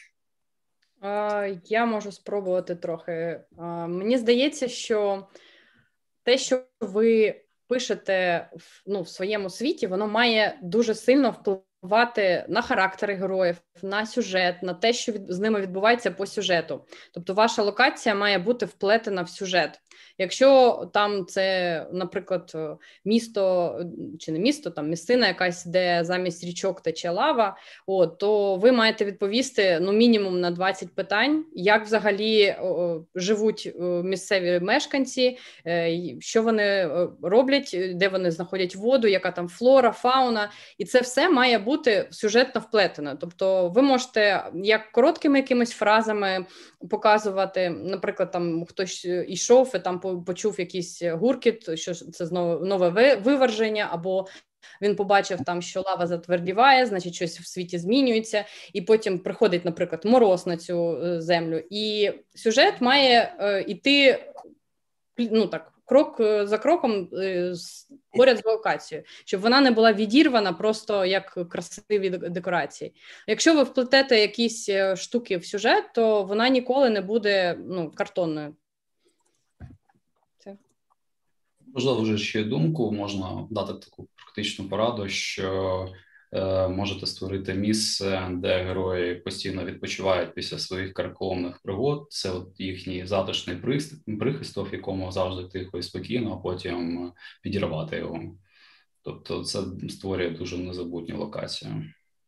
Я можу спробувати трохи. Мені здається, що те, що ви пишете ну, в своєму світі, воно має дуже сильно впливати на характери героїв, на сюжет, на те, що від, з ними відбувається по сюжету. Тобто ваша локація має бути вплетена в сюжет. Якщо там це, наприклад, місто, чи не місто, там місцина якась, де замість річок тече лава, от, то ви маєте відповісти ну, мінімум на двадцять питань, як взагалі о, живуть о, місцеві мешканці, е, що вони роблять, де вони знаходять воду, яка там флора, фауна, і це все має бути сюжетно вплетено. Тобто ви можете як короткими якимись фразами показувати, наприклад, там хтось йшов і там почув якийсь гуркіт, що це знову нове виверження, або він побачив там, що лава затвердіває, значить щось в світі змінюється, і потім приходить, наприклад, мороз на цю землю. І сюжет має е, іти, ну так, крок за кроком поряд з локацією, щоб вона не була відірвана просто як красиві декорації. Якщо ви вплетете якісь штуки в сюжет, то вона ніколи не буде ну, картонною. Це. Можливо, вже ще думку, можна дати таку практичну пораду, що е, можете створити місце, де герої постійно відпочивають після своїх карколомних пригод. Це от їхній затишний прихисток, в якому завжди тихо і спокійно, а потім підірвати його. Тобто це створює дуже незабутню локацію.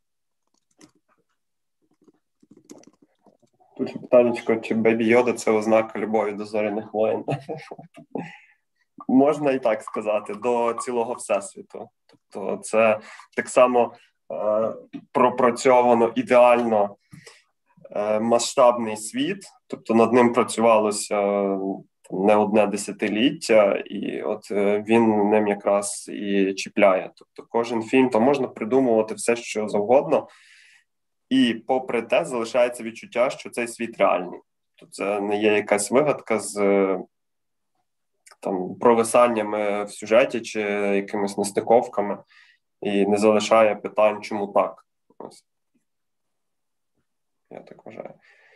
Тут питанечко, чи Бебі Йода – це ознака любові до зоряних воїн? Можна і так сказати, до цілого всесвіту. Тобто це так само е, пропрацьовано ідеально е, масштабний світ, тобто над ним працювалося е, не одне десятиліття, і от е, він ним якраз і чіпляє. Тобто кожен фільм, то можна придумувати все, що завгодно, і попри те залишається відчуття, що цей світ реальний. Тобто це не є якась вигадка з там провисаннями в сюжеті чи якимись нестиковками, і не залишає питань, чому так. Ось. Я так вважаю.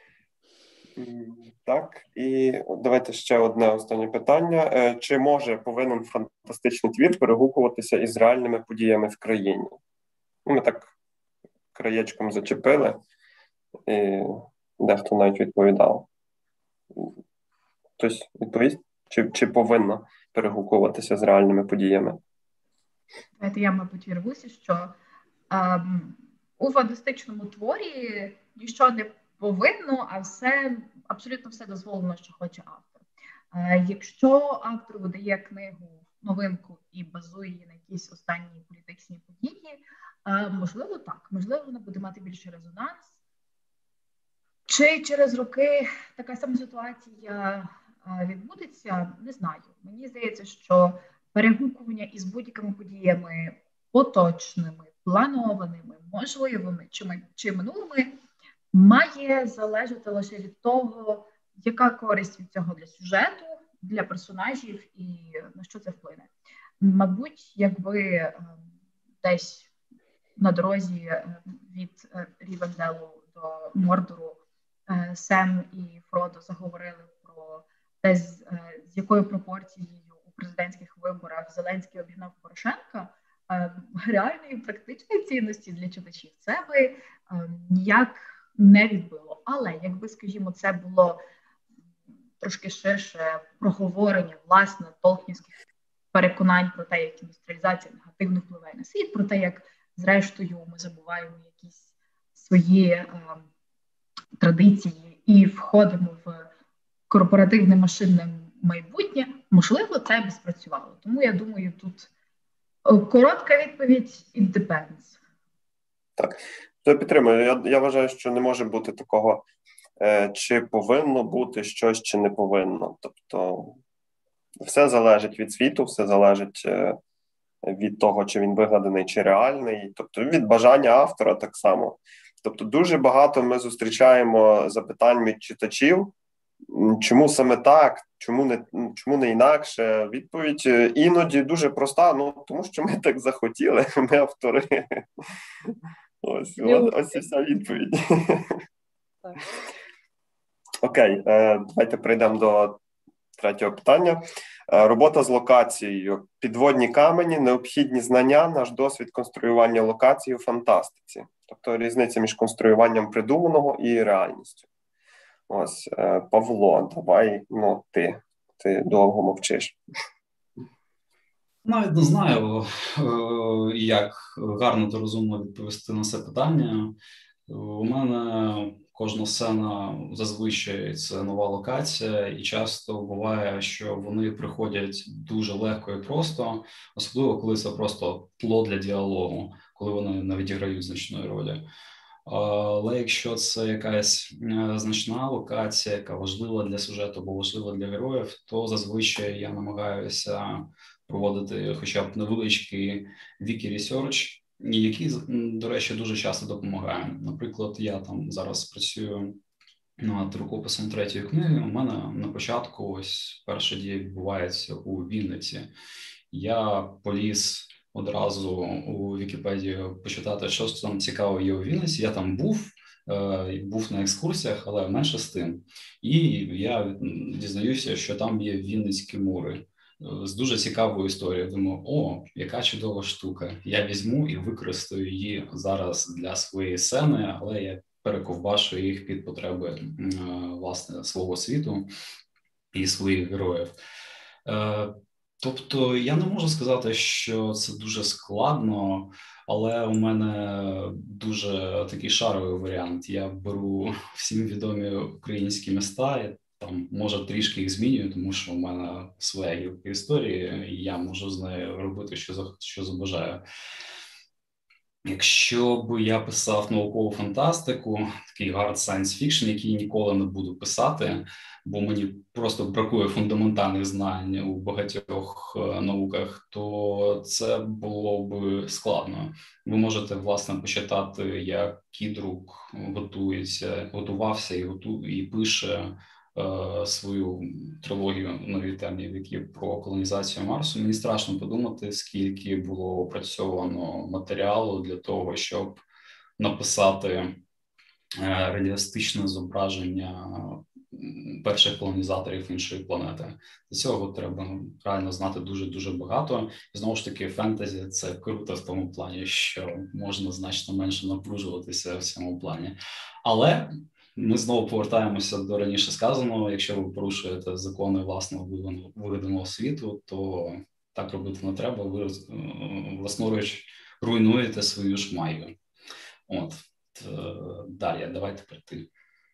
Так, і давайте ще одне останнє питання. Чи може, повинен фантастичний твір перегукуватися із реальними подіями в країні? Ми так краєчком зачепили, і дехто навіть відповідав. Хтось відповість? Чи, чи повинно перегукуватися з реальними подіями? Давайте я, мабуть, вірвуся, що ем, у фантастичному творі нічого не повинно, а все, абсолютно все дозволено, що хоче автор. Е, якщо автор видає книгу, новинку і базує її на якісь останні політичні події, е, можливо, так. Можливо, вона буде мати більший резонанс. Чи через роки така сама ситуація е, відбудеться, не знаю. Мені здається, що перегукування із будь-якими подіями поточними, планованими, можливими чи, чи минулими має залежати лише від того, яка користь від цього для сюжету, для персонажів і на що це вплине. Мабуть, якби е, десь на дорозі е, від е, Рівенделу до Мордору е, Сем і Фродо заговорили про те, з, е, з якою пропорцією у президентських виборах Зеленський обігнав Порошенка, е, реальної практичної цінності для читачів це би е, ніяк не відбило. Але якби, скажімо, це було трошки ширше проговорення, власне, толкінських переконань про те, як індустріалізація негативно впливає на світ, про те, як, зрештою, ми забуваємо якісь свої е, традиції і входимо в корпоративне машинне майбутнє, можливо, це б спрацювало. Тому, я думаю, тут коротка відповідь – it depends. Так, я підтримую. Я, я вважаю, що не може бути такого, е, чи повинно бути щось, чи не повинно. Тобто все залежить від світу, все залежить е, від того, чи він вигаданий, чи реальний. Тобто від бажання автора так само. Тобто дуже багато ми зустрічаємо запитань від читачів, чому саме так, чому не, чому не інакше. Відповідь іноді дуже проста, ну тому що ми так захотіли, ми автори. Ось, ось, ось і вся відповідь. Так. Окей, давайте перейдемо до третього питання. Робота з локацією. Підводні камені, необхідні знання, наш досвід конструювання локацій у фантастиці. Тобто різниця між конструюванням придуманого і реальністю. Ось, Павло, давай, ну, ти, ти довго мовчиш. Навіть не знаю, як гарно та розумно відповісти на це питання. У мене кожна сцена зазвичай це нова локація, і часто буває, що вони приходять дуже легко і просто, особливо коли це просто тло для діалогу, коли вони не відіграють значної ролі. Але якщо це якась значна локація, яка важлива для сюжету або важлива для героїв, то зазвичай я намагаюся проводити хоча б невеличкий вікі-ресерч, який, до речі, дуже часто допомагає. Наприклад, я там зараз працюю над рукописом третьої книги. У мене на початку ось перша дія відбувається у Вінниці. Я поліз одразу у Вікіпедію почитати, що там цікаво є у Вінниці. Я там був, е, був на екскурсіях, але менше з тим. І я дізнаюся, що там є Вінницькі мури з дуже цікавою історією. Думаю, о, яка чудова штука. Я візьму і використаю її зараз для своєї сцени, але я перековбашу їх під потреби, е, власне, свого світу і своїх героїв. Е, Тобто я не можу сказати, що це дуже складно, але у мене дуже такий шаровий варіант. Я беру всім відомі українські міста, і там, може, трішки їх змінюю, тому що у мене своя гілка історії, і я можу з нею робити, що, що забажаю. Якщо б я писав наукову фантастику, такий hard science fiction, який ніколи не буду писати, бо мені просто бракує фундаментальних знань у багатьох науках, то це було б складно. Ви можете, власне, почитати, як Кідрук готується, готувався і, готу, і пише е, свою трилогію «Нові темні віки» про колонізацію Марсу. Мені страшно подумати, скільки було опрацьовано матеріалу для того, щоб написати реалістичне зображення перших колонізаторів іншої планети. Для цього треба реально знати дуже-дуже багато. І знову ж таки, фентезі – це круто в тому плані, що можна значно менше напружуватися в цьому плані. Але ми знову повертаємося до раніше сказаного. Якщо ви порушуєте закони власного вигаданого світу, то так робити не треба. Ви власноруч руйнуєте свою ж магію. От. Дар'я, давай тепер ти.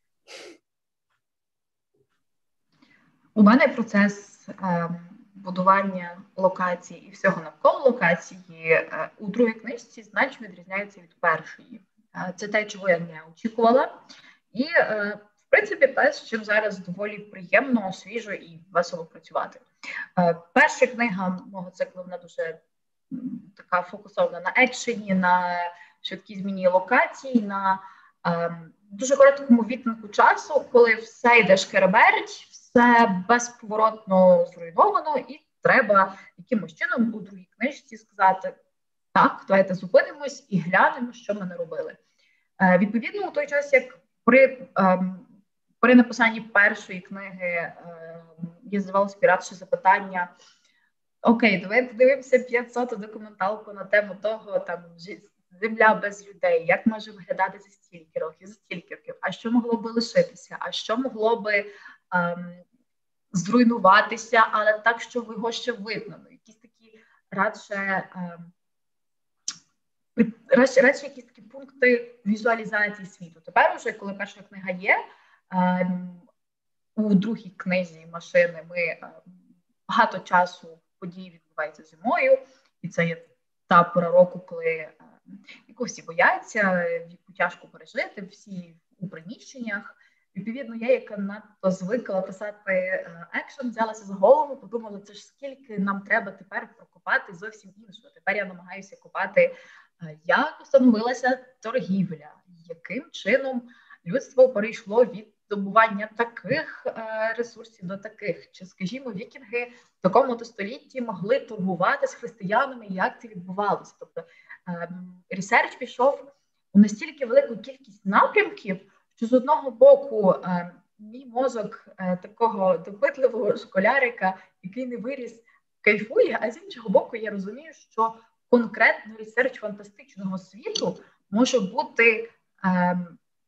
У мене процес е, будування локації і всього навколо локації е, у другій книжці значно відрізняється від першої. Е, це те, чого я не очікувала. І, е, в принципі, те, з чим зараз доволі приємно, свіжо і весело працювати. Е, перша книга мого циклу, вона дуже м, така фокусована на екшені, на швидкій зміні локацій, на е, дуже короткому відтинку часу, коли все йде шкереберть, все безповоротно зруйновано, і треба якимось чином у другій книжці сказати: так, давайте зупинимось і глянемо, що ми не робили. Е, відповідно, у той час, як при, е, при написанні першої книги е, я здавала спіратше запитання: окей, давайте дивимося п'ятсоту документалку на тему того, там, земля без людей, як може виглядати за стільки років, за стільки років, а що могло би лишитися, а що могло би ем, зруйнуватися, але так, що його ще видно. Якісь такі радше, ем, радше, радше якісь такі пункти візуалізації світу. Тепер уже, коли перша книга є, ем, у другій книзі «Машини» ми ем, багато часу події відбуваються зимою, і це є та пора року, коли яку всі бояться, яку тяжко пережити, всі у приміщеннях. Відповідно, я, яка надто звикла писати екшен, взялася за голову, подумала, це ж скільки нам треба тепер прокопати зовсім іншого. Тепер я намагаюся копати, як встановилася торгівля, яким чином людство перейшло від добування таких е, ресурсів до таких. Чи, скажімо, вікінги в такому-то столітті могли торгувати з християнами, як це відбувалося. Тобто е, ресерч пішов у настільки велику кількість напрямків, що з одного боку е, мій мозок е, такого допитливого школярика, який не виріс, кайфує, а з іншого боку я розумію, що конкретно ресерч фантастичного світу може бути е,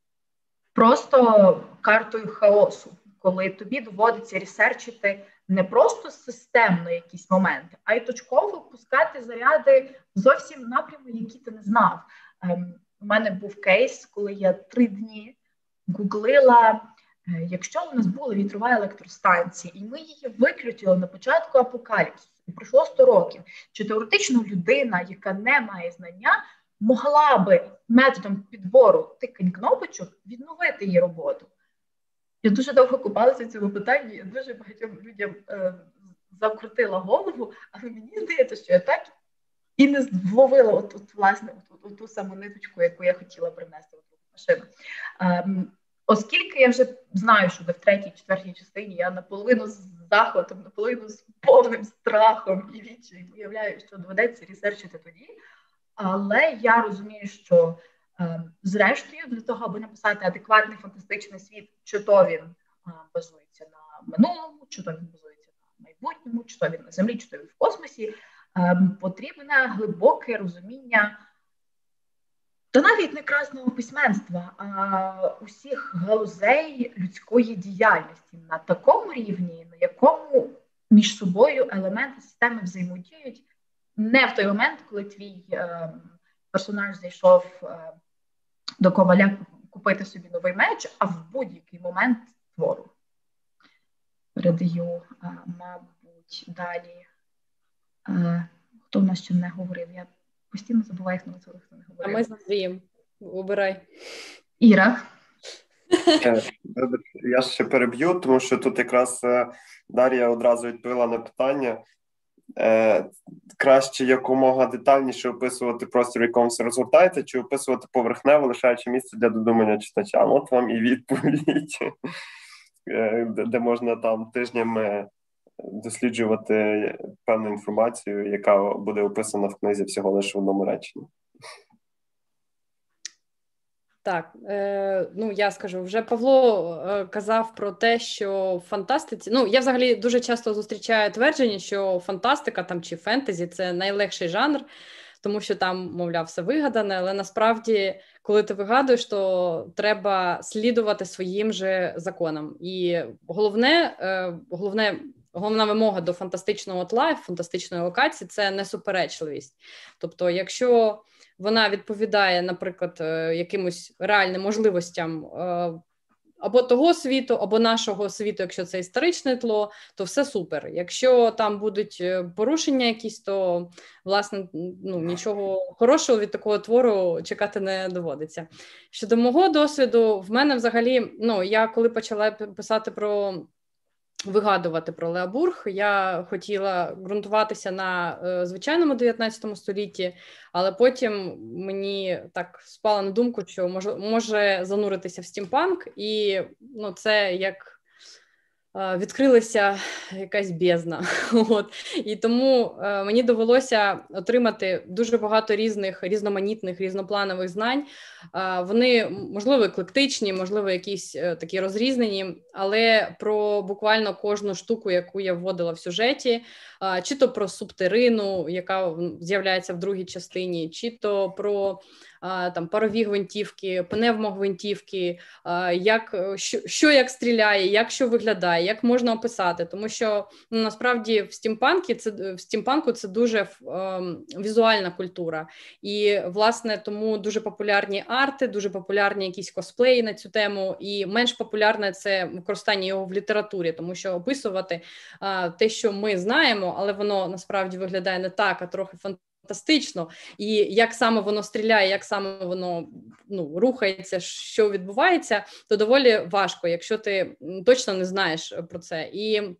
просто картою хаосу, коли тобі доводиться ресерчити не просто системно якісь моменти, а й точково пускати заряди зовсім напряму, які ти не знав. Ем, у мене був кейс, коли я три дні гуглила, е, якщо у нас була вітрова електростанція, і ми її виключили на початку апокаліпсису, і пройшло сто років, чи теоретично людина, яка не має знання, могла би методом підбору тикань кнопочок відновити її роботу. Я дуже довго купалася в цьому питанні, я дуже багатьом людям е, закрутила голову, але мені здається, що я так і не зловила от, от, власне, от, от, ту саму ниточку, яку я хотіла привнести в машину. Е, оскільки я вже знаю, що в третій, четвертій частині я наполовину з захватом, наполовину з повним страхом і відчаєм уявляю, що доведеться ресерчити тоді, але я розумію, що е, зрештою для того, аби написати адекватний фантастичний світ, чи то він е, базується на минулому, чи то він базується на майбутньому, чи то він на землі, чи то він в космосі, е, потрібне глибоке розуміння та навіть не красного письменства, а усіх галузей людської діяльності на такому рівні, на якому між собою елементи системи взаємодіють, не в той момент, коли твій е, персонаж зайшов е, до коваля купити собі новий меч, а в будь-який момент твору. Передаю, е, мабуть, далі. Е, хто в нас ще не говорив? Я постійно забуваю, хто на хто не говорив. А ми з Андрієм. Обирай. Іра. Я ще переб'ю, тому що тут якраз Дар'я одразу відповіла на питання. Е, краще якомога детальніше описувати простір, в якому все розгортається, чи описувати поверхнево, лишаючи місце для додумання читача. От вам і відповідь, е, де, де можна там тижнями досліджувати певну інформацію, яка буде описана в книзі всього лише в одному реченні. Так, е, ну я скажу, вже Павло е, казав про те, що в фантастиці, ну я взагалі дуже часто зустрічаю твердження, що фантастика там чи фентезі – це найлегший жанр, тому що там, мовляв, все вигадане, але насправді, коли ти вигадуєш, то треба слідувати своїм же законам. І головне, е, головне, головна вимога до фантастичного тла, фантастичної локації – це несуперечливість. Тобто, якщо вона відповідає, наприклад, якимось реальним можливостям або того світу, або нашого світу, якщо це історичне тло, то все супер. Якщо там будуть порушення якісь, то, власне, ну, нічого хорошого від такого твору чекати не доводиться. Щодо мого досвіду, в мене взагалі, ну, я коли почала писати про... вигадувати про Леа Бург, я хотіла ґрунтуватися на е, звичайному дев'ятнадцятому столітті, але потім мені так спало на думку, що може, може зануритися в стімпанк, і ну, це як е, відкрилася якась бездна. От. І тому е, мені довелося отримати дуже багато різних, різноманітних, різнопланових знань. Е, вони, можливо, еклектичні, можливо, якісь е, такі розрізнені, але про буквально кожну штуку, яку я вводила в сюжеті, е, чи то про субтерину, яка з'являється в другій частині, чи то про е, там, парові гвинтівки, пневмогвинтівки, е, як, що, що як стріляє, як що виглядає, як можна описати, тому що ну, насправді в стімпанку це в стімпанку це дуже е, візуальна культура, і власне тому дуже популярні арти, дуже популярні якісь косплеї на цю тему, і менш популярне це використання його в літературі, тому що описувати е, те, що ми знаємо, але воно насправді виглядає не так, а трохи фантастично. Фантастично, і як саме воно стріляє, як саме воно ну, рухається, що відбувається, то доволі важко, якщо ти точно не знаєш про це. І е,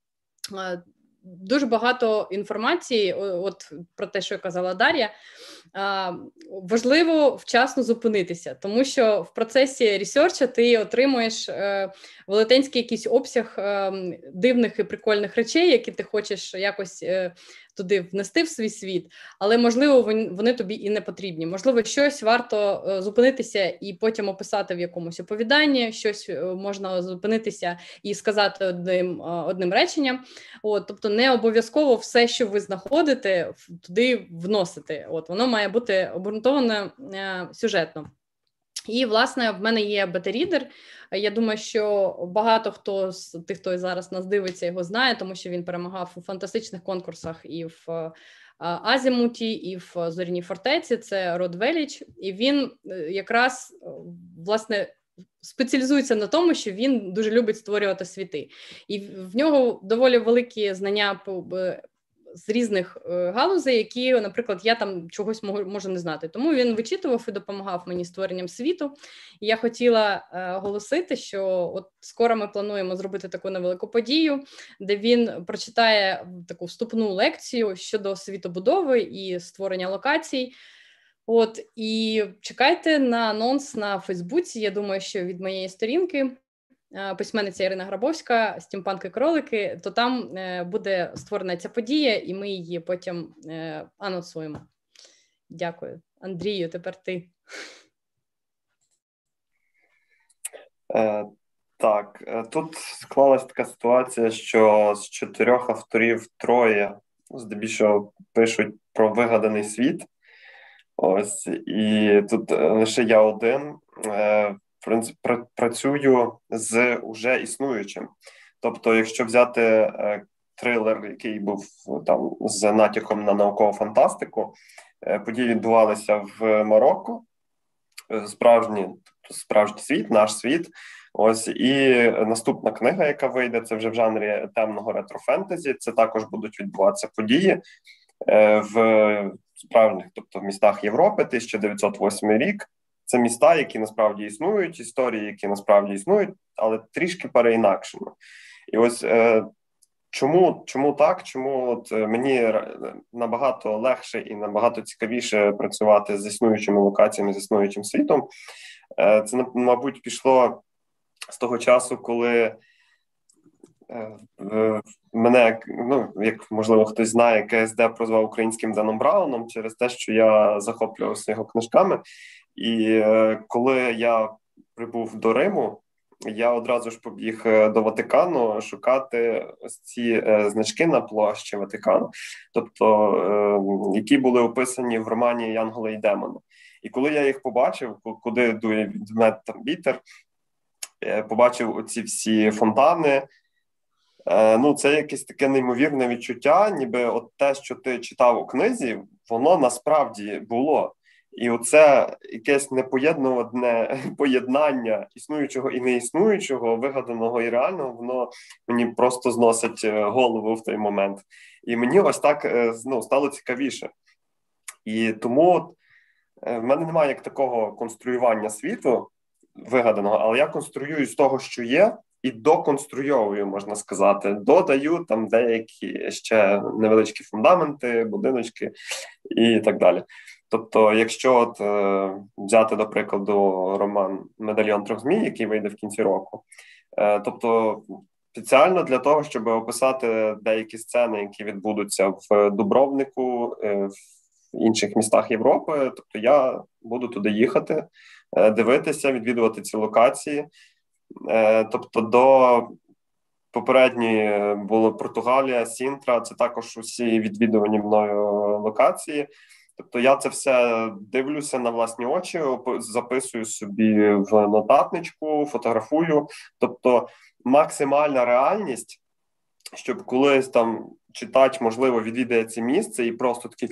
дуже багато інформації, от про те, що казала Дар'я, е, важливо вчасно зупинитися, тому що в процесі ресерча ти отримуєш е, велетенський якийсь обсяг е, дивних і прикольних речей, які ти хочеш якось е, туди внести в свій світ, але, можливо, вони тобі і не потрібні. Можливо, щось варто зупинитися і потім описати в якомусь оповіданні, щось можна зупинитися і сказати одним, одним реченням. От, тобто не обов'язково все, що ви знаходите, туди вносити. От, воно має бути обґрунтоване е, сюжетно. І, власне, в мене є бета-рідер. Я думаю, що багато хто з тих, хто зараз нас дивиться, його знає, тому що він перемагав у фантастичних конкурсах і в Азімуті, і в Зоряній фортеці, це Род Веліч. І він якраз, власне, спеціалізується на тому, що він дуже любить створювати світи. І в нього доволі великі знання по з різних е, галузей, які, наприклад, я там чогось можу, можу не знати. Тому він вичитував і допомагав мені створенням світу. І я хотіла е, оголосити, що от скоро ми плануємо зробити таку невелику подію, де він прочитає таку вступну лекцію щодо світобудови і створення локацій. От, і чекайте на анонс на Фейсбуці, я думаю, що від моєї сторінки, письменниця Ірина Грабовська, «Стімпанк і кролики», то там е, буде створена ця подія, і ми її потім е, анонсуємо. Дякую. Андрію, тепер ти. Е, так, тут склалась така ситуація, що з чотирьох авторів троє здебільшого пишуть про вигаданий світ. Ось, і тут лише я один е, працюю з уже існуючим. Тобто, якщо взяти е, трилер, який був там з натяком на наукову фантастику, е, події відбувалися в Марокко, е, справжній, справжній світ, наш світ. Ось, і наступна книга, яка вийде, це вже в жанрі темного ретро-фентезі, це також будуть відбуватися події е, в справжніх, тобто в містах Європи, тисяча дев'ятсот восьмий рік. Це міста, які насправді існують, історії, які насправді існують, але трішки переінакшено. І ось е, чому, чому так? Чому от мені набагато легше і набагато цікавіше працювати з існуючими локаціями, з існуючим світом? Е, це, мабуть, пішло з того часу, коли е, мене, ну, як, можливо, хтось знає, КСД прозвав українським Даном Брауном через те, що я захоплювався його книжками. І е, коли я прибув до Риму, я одразу ж побіг до Ватикану шукати ось ці е, значки на площі Ватикану, тобто, е, які були описані в романі «Янголи і демони». І коли я їх побачив, куди дує мед там вітер, я побачив оці всі фонтани, е, ну, це якесь таке неймовірне відчуття, ніби от те, що ти читав у книзі, воно насправді було. І оце якесь непоєднуване поєднання існуючого і неіснуючого, вигаданого і реального, воно мені просто зносить голову в той момент. І мені ось так, ну, стало цікавіше. І тому в мене немає як такого конструювання світу вигаданого, але я конструюю з того, що є, і доконструйовую, можна сказати. Додаю там деякі ще невеличкі фундаменти, будиночки і так далі. Тобто, якщо от, е, взяти, до прикладу, роман «Медальйон трьох змій», який вийде в кінці року, е, тобто спеціально для того, щоб описати деякі сцени, які відбудуться в Дубровнику, е, в інших містах Європи, тобто я буду туди їхати, е, дивитися, відвідувати ці локації. Е, тобто до попередньої було Португалія, Сінтра, це також усі відвідувані мною локації. Тобто я це все дивлюся на власні очі, записую собі в нотатничку, фотографую. Тобто максимальна реальність, щоб колись там читач, можливо, відвідає це місце і просто такий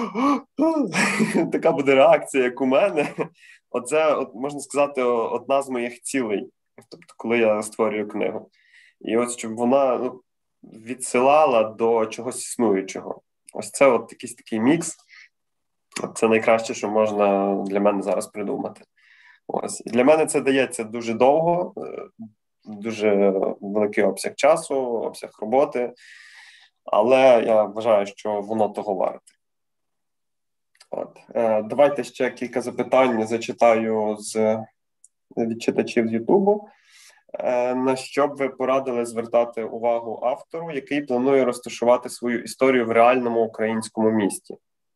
така буде реакція, як у мене. Оце, от, можна сказати, одна з моїх цілей, тобто коли я створюю книгу. І ось щоб вона, ну, відсилала до чогось існуючого. Ось це от якийсь такий мікс. Це найкраще, що можна для мене зараз придумати. Ось. І для мене це дається дуже довго, дуже великий обсяг часу, обсяг роботи, але я вважаю, що воно того варте. От. Давайте ще кілька запитань зачитаю з від читачів з Ютубу. На що б ви порадили звертати увагу автору, який планує розташувати свою історію в реальному українському місті?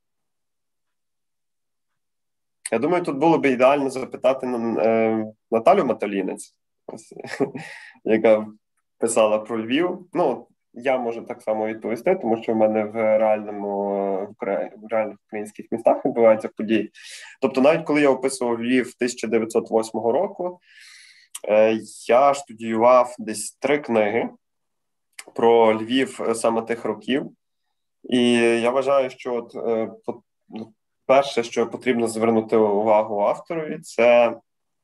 Я думаю, тут було б ідеально запитати е, Наталю Маталінець, яка писала про Львів. Ну, я можу так само відповісти, тому що в мене в реальному в реальних українських містах відбуваються події. Тобто, навіть коли я описував Львів тисяча дев'ятсот восьмого року, е, я студіював десь три книги про Львів саме тих років. І я вважаю, що от, е, перше, що потрібно звернути увагу авторові, це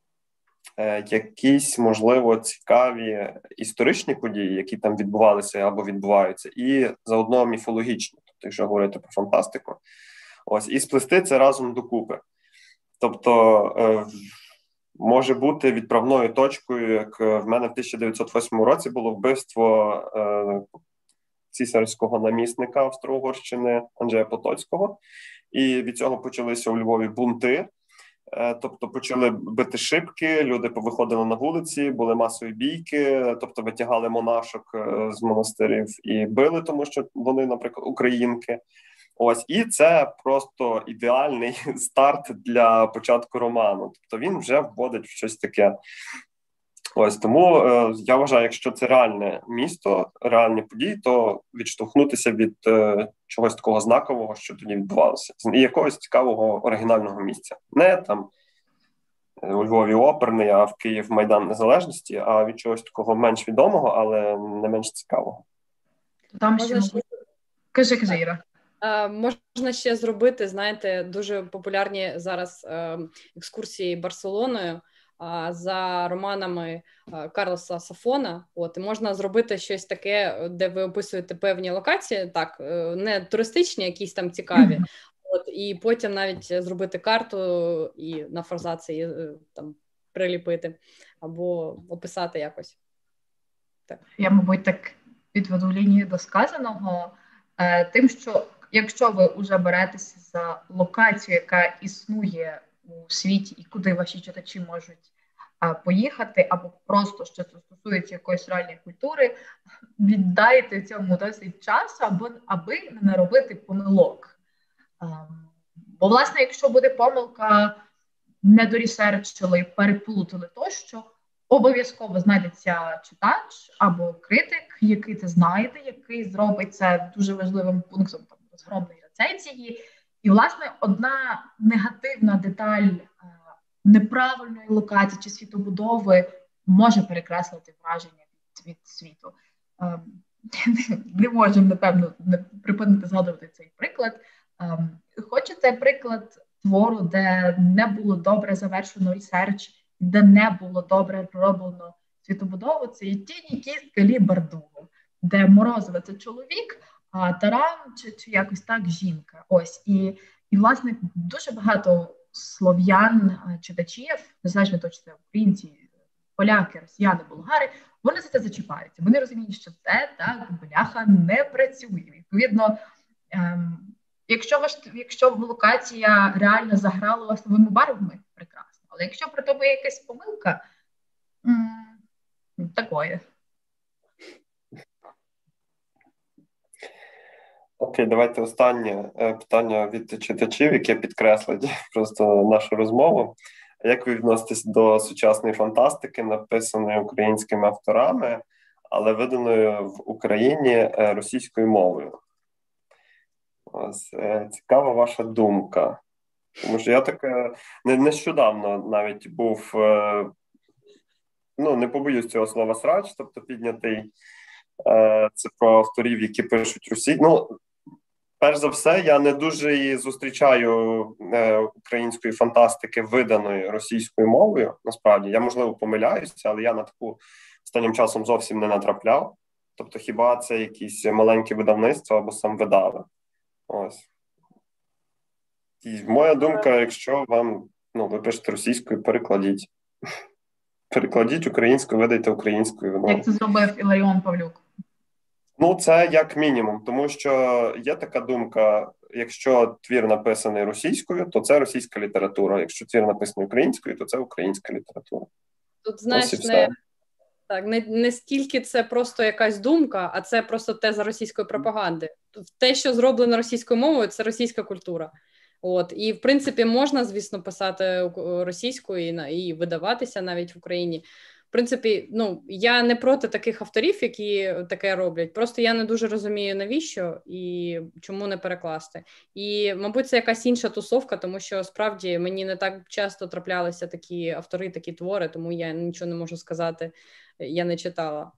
е, якісь, можливо, цікаві історичні події, які там відбувалися або відбуваються, і заодно міфологічні, тобто, якщо говорити про фантастику. Ось, і сплести це разом докупи. Тобто, е, може бути відправною точкою, як в мене в тисяча дев'ятсот восьмому році було вбивство е, цісарського намісника Австро-Угорщини Анджея Потоцького. І від цього почалися у Львові бунти, тобто почали бити шибки, люди повиходили на вулиці, були масові бійки, тобто витягали монашок з монастирів і били, тому що вони, наприклад, українки. Ось, і це просто ідеальний старт для початку роману. Тобто він вже вводить в щось таке. Ось, тому е, я вважаю, якщо це реальне місто, реальні події, то відштовхнутися від е, чогось такого знакового, що тоді відбувалося, і якогось цікавого оригінального місця. Не там у Львові оперний, а в Київ Майдан Незалежності, а від чогось такого менш відомого, але не менш цікавого. Там ще... ще... Кажи, кажи, Іра. Е, можна ще зробити, знаєте, дуже популярні зараз е, екскурсії Барселоною, за романами Карлоса Сафона. От, і можна зробити щось таке, де ви описуєте певні локації, так, не туристичні, якісь там цікаві, mm-hmm. от, і потім навіть зробити карту і на форзаці її там приліпити, або описати якось. Так. Я, мабуть, так підведу лінію до сказаного, тим, що якщо ви вже беретеся за локацію, яка існує у світі і куди ваші читачі можуть а, поїхати, або просто, що це стосується якоїсь реальної культури, віддайте цьому досить часу, або, аби не наробити помилок. А, бо, власне, якщо буде помилка не дорісерчили, переплутали тощо, обов'язково знайдеться читач або критик, який це знайде, який зробить це дуже важливим пунктом там, розгромної рецензії. І, власне, одна негативна деталь е, неправильної локації чи світобудови може перекреслити враження від, від світу. Е, не можемо, напевно, не припинити згадувати цей приклад. Е, хочете приклад твору, де не було добре завершено ресерч, де не було добре пророблено світобудову, це і тіні кістки Лі Бардуго, де Морозова – це чоловік, а Таран чи, чи якось так жінка. Ось. І, і, власне, дуже багато слов'ян, читачів, незалежно від того, чи це українці, поляки, росіяни, болгари, вони за це зачіпаються. Вони розуміють, що це так, бляха, не працює. Відповідно, ем, якщо, ваш, якщо локація реально заграла основними барвами, прекрасно. Але якщо при тому є якась помилка, м- такое. Окей, давайте останнє питання від читачів, яке підкреслить просто нашу розмову. Як ви відноситесь до сучасної фантастики, написаної українськими авторами, але виданої в Україні російською мовою? Ось, цікава ваша думка. Тому що я так нещодавно навіть був, ну, не побоюсь цього слова срач, тобто піднятий, це про авторів, які пишуть російською. Ну, перш за все, я не дуже і зустрічаю української фантастики, виданої російською мовою, насправді. Я, можливо, помиляюся, але я на таку останнім часом зовсім не натрапляв. Тобто, хіба це якісь маленькі видавництва або сам видави. Ось. І моя думка, якщо вам, ну, ви пишете російською, перекладіть. Перекладіть українською, видайте українською. Ну. Як це зробив Іларіон Павлюк? Ну, це як мінімум, тому що є така думка, якщо твір написаний російською, то це російська література. Якщо твір написаний українською, то це українська література. Тут, знаєш, не, так, не, не стільки це просто якась думка, а це просто теза російської пропаганди. Те, що зроблено російською мовою, це російська культура. От. І, в принципі, можна, звісно, писати російською і, і видаватися навіть в Україні. В принципі, ну, я не проти таких авторів, які таке роблять. Просто я не дуже розумію, навіщо і чому не перекласти. І, мабуть, це якась інша тусовка, тому що, справді, мені не так часто траплялися такі автори, такі твори, тому я нічого не можу сказати, я не читала.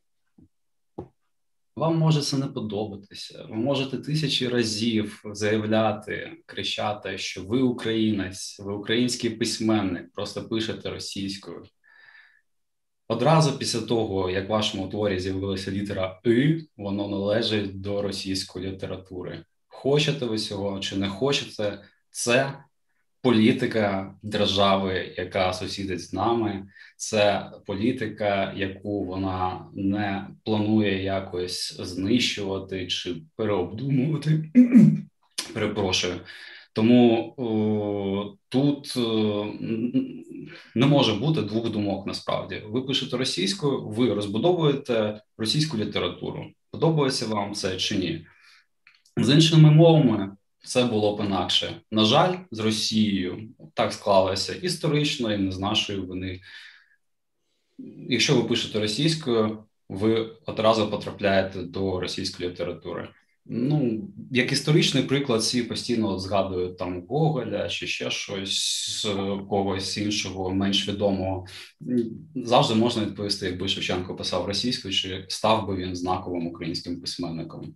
Вам може це не подобатися. Ви можете тисячі разів заявляти, кричати, що ви українець, ви український письменник, просто пишете російською. Одразу після того, як в вашому творі з'явилася літера «и», воно належить до російської літератури. Хочете ви цього чи не хочете, це політика держави, яка сусідить з нами, це політика, яку вона не планує якось знищувати чи переобдумувати. Перепрошую. Тому о, тут о, не може бути двох думок насправді. Ви пишете російською, ви розбудовуєте російську літературу. Подобається вам це чи ні? З іншими мовами це було б інакше. На жаль, з Росією так склалося історично і не з нашої вини. Якщо ви пишете російською, ви одразу потрапляєте до російської літератури. Ну, як історичний приклад, всі постійно згадують там Гоголя чи ще щось, когось іншого, менш відомого. Завжди можна відповісти, якби Шевченко писав російською, чи став би він знаковим українським письменником.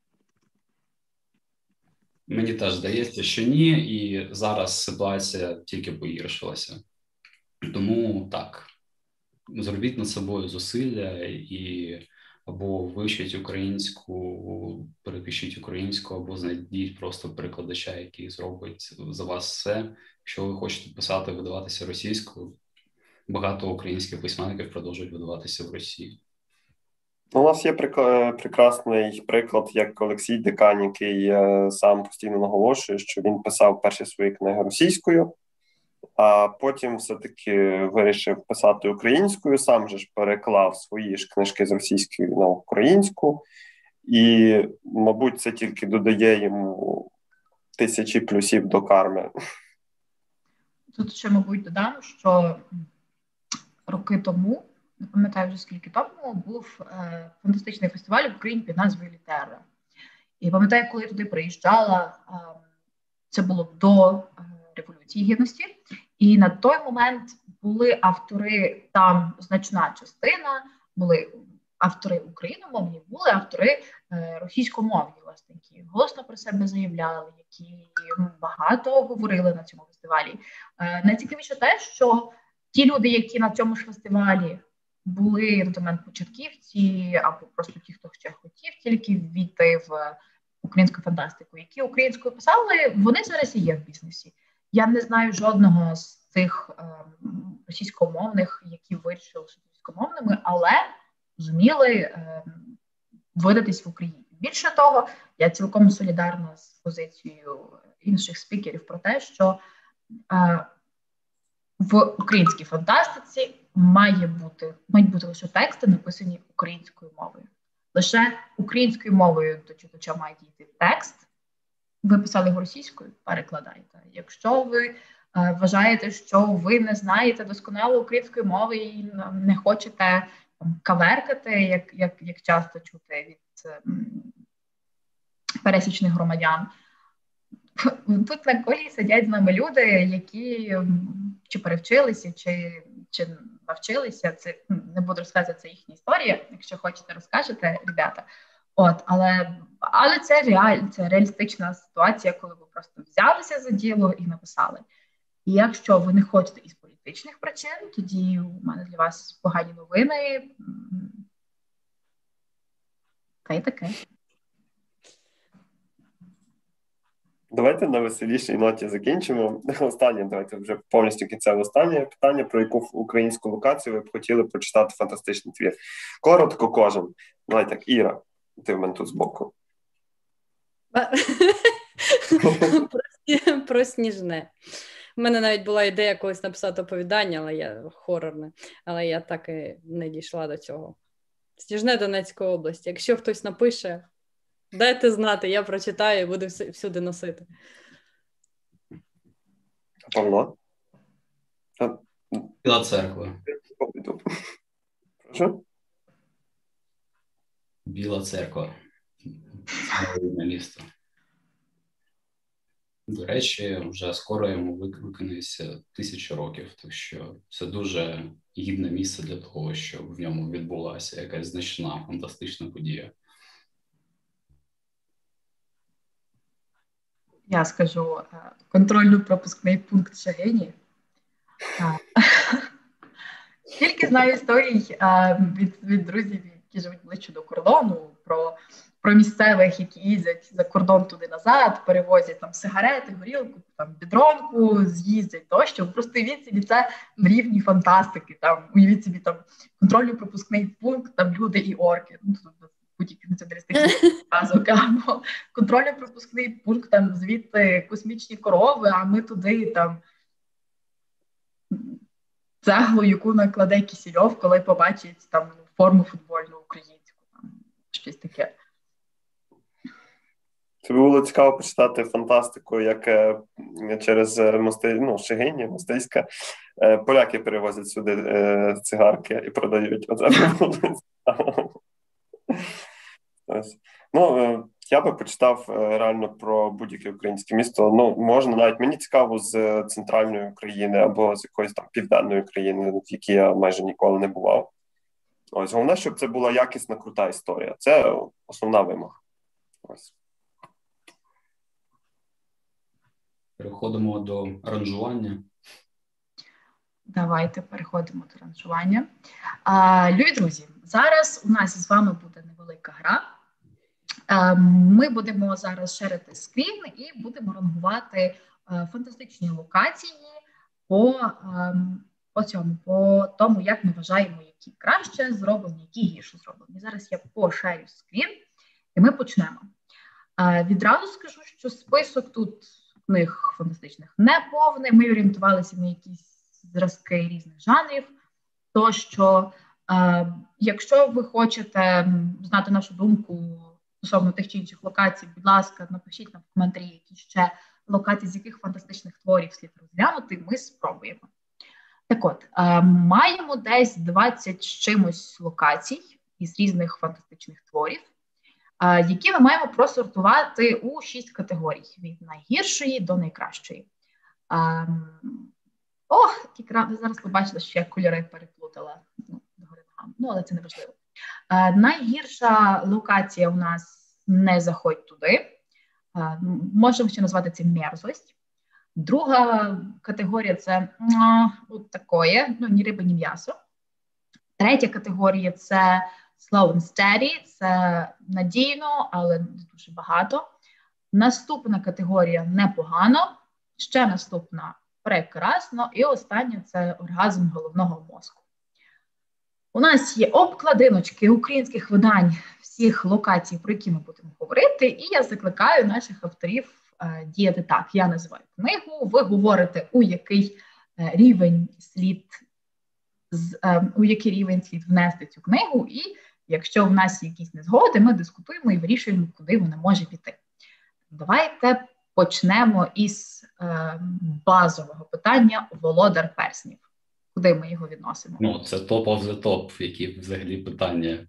Мені теж здається, що ні, і зараз ситуація тільки погіршилася. Тому так, зробіть над собою зусилля і або вивчіть українську, перепишіть українську, або знайдіть просто перекладача, який зробить за вас все. Якщо ви хочете писати, видаватися російською, багато українських письменників продовжують видаватися в Росії. У нас є прекрасний приклад, як Олексій Дикань, який сам постійно наголошує, що він писав перші свої книги російською, а потім все-таки вирішив писати українською, сам же ж переклав свої ж книжки з російської на українську, і, мабуть, це тільки додає йому тисячі плюсів до карми. тут ще, мабуть, додам, що роки тому, не пам'ятаю вже скільки тому, був е, фантастичний фестиваль в Україні під назвою Літера. І пам'ятаю, коли я туди приїжджала, е, це було до е, Революції Гідності, і на той момент були автори, там значна частина, були автори україномовні, були автори е, російськомовні, власне, які голосно про себе заявляли, які багато говорили на цьому фестивалі. Е, найцікавіше те, що ті люди, які на цьому ж фестивалі були на той момент початківці, або просто ті, хто ще хотів тільки ввійти в українську фантастику, які українською писали, вони зараз і є в бізнесі. Я не знаю жодного з цих е, російськомовних, які вирішили російськомовними, але зуміли е, видатись в Україні. Більше того, я цілком солідарна з позицією інших спікерів про те, що е, в українській фантастиці має бути, мають бути лише тексти, написані українською мовою. Лише українською мовою до читача має дійти текст. Ви писали його російською, перекладайте. Якщо ви е, вважаєте, що ви не знаєте досконало української мови і не хочете там, каверкати, як, як, як часто чути від е, пересічних громадян, тут на колі сидять з нами люди, які чи перевчилися, чи, чи навчилися. Це не буду розказувати, це їхня історія. Якщо хочете, розкажете, ребята. От, але, але це реаль, це реалістична ситуація, коли ви просто взялися за діло і написали. І якщо ви не хочете із політичних причин, тоді у мене для вас погані новини. Та й таке. Давайте на веселішій ноті закінчимо. Останнє, давайте вже повністю кінцеве останнє питання, про яку українську локацію ви б хотіли прочитати фантастичний твір. Коротко кожен. Давай так, Іра, ти в мене тут збоку. про, про Сніжне. У мене навіть була ідея колись написати оповідання, але я хорорне, але я так і не дійшла до цього. Сніжне Донецької області. Якщо хтось напише, дайте знати, я прочитаю і буду всюди носити. Павло? Біла церква. Прошу? Біла церква. Це місто. До речі, вже скоро йому виконується тисячу років, так що це дуже гідне місце для того, щоб в ньому відбулася якась значна фантастична подія. Я скажу, контрольно-пропускний пункт Шагині. Тільки знаю історій від, від друзів, які живуть ближче до кордону, про, про місцевих, які їздять за кордон туди-назад, перевозять там сигарети, горілку, там бідронку, з'їздять тощо. Просто уявіть собі, це в рівні фантастики. Там, уявіть собі, там контрольно-пропускний пункт, там люди і орки. Ну, будь-яких націоналістичних казок, або контрольно-пропускний пункт, там звідти космічні корови, а ми туди там цеглу, яку накладе Кісельов, коли побачить там форму футбольну українську, там щось таке. Це було цікаво почитати фантастику, як через мости, ну, Шегині, Мостиська, поляки перевозять сюди цигарки і продають. Оце було цікаво. Ну, я би почитав реально про будь-яке українське місто. Ну, можна навіть, мені цікаво з центральної України або з якоїсь там південної країни, в якій я майже ніколи не бував. Ось, головне, щоб це була якісна, крута історія. Це основна вимога. Ось. Переходимо до аранжування. Давайте переходимо до аранжування. А, любі друзі, зараз у нас з вами буде невелика гра. А, ми будемо зараз шерити скрін і будемо рангувати а, фантастичні локації по, а, по цьому, по тому, як ми вважаємо, які краще зроблені, які гірше зроблені. Зараз я пошерю скрін і ми почнемо. А, відразу скажу, що список тут книг фантастичних не повний. Ми орієнтувалися на якісь зразки різних жанрів, то що е, якщо ви хочете знати нашу думку стосовно тих чи інших локацій, будь ласка, напишіть нам в коментарі, які ще локацій, з яких фантастичних творів слід розглянути, ми спробуємо. Так от, е, маємо десь двадцять з чимось локацій із різних фантастичних творів, е, які ми маємо просортувати у шість категорій, від найгіршої до найкращої. Е, о, ви зараз побачили, що я кольори переплутала. Ну, ну але це не важливо. Е, найгірша локація у нас «Не заходь туди». Е, можемо ще назвати це «Мерзость». Друга категорія – це от такое, ну, ні риба, ні м'ясо. Третя категорія – це slow and steady, це надійно, але не дуже багато. Наступна категорія – непогано, ще наступна – прекрасно, і остання – це оргазм головного мозку. У нас є обкладиночки українських видань всіх локацій, про які ми будемо говорити, і я закликаю наших авторів діяти так. Я називаю книгу, ви говорите, у який рівень слід у який рівень слід внести цю книгу, і якщо в нас є якісь незгоди, ми дискутуємо і вирішуємо, куди вона може піти. Давайте почнемо із е, базового питання «Володар перснів». Куди ми його відносимо? Ну, це top of the top, які взагалі питання.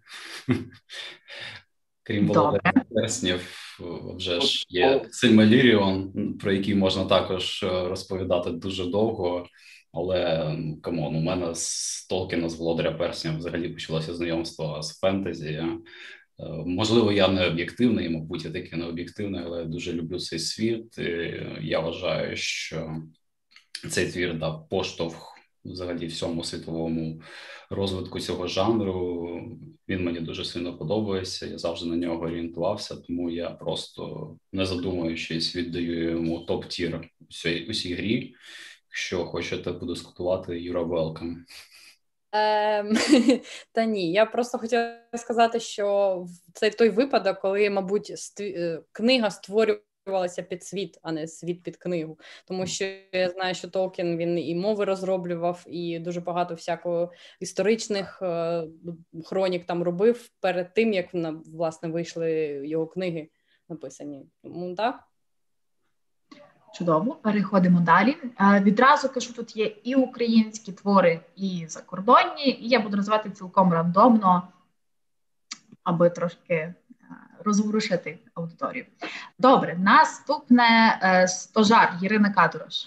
Крім «Володаря перснів», вже ж є «Сильмаріліон», про який можна також розповідати дуже довго, але, камон, у мене з Толкіна, з «Володаря перснів» взагалі почалося знайомство з фентезі. Можливо, я не об'єктивний, мабуть, я таки не об'єктивний, але я дуже люблю цей світ. І я вважаю, що цей твір дав поштовх взагалі всьому світовому розвитку цього жанру. Він мені дуже сильно подобається, я завжди на нього орієнтувався, тому я просто, не задумуючись, віддаю йому топ-тір усій, усій грі. Якщо хочете подискутувати, You're welcome. Ем, та ні, я просто хотіла сказати, що це той випадок, коли, мабуть, стві... книга створювалася під світ, а не світ під книгу. Тому що я знаю, що Толкін, він і мови розроблював, і дуже багато всякого історичних е... хронік там робив перед тим, як, власне, вийшли його книги написані. Тому так. Чудово, переходимо далі. Відразу кажу, тут є і українські твори, і закордонні, і я буду називати цілком рандомно, аби трошки розворушити аудиторію. Добре, наступне «Стожар» Ірина Кадорош.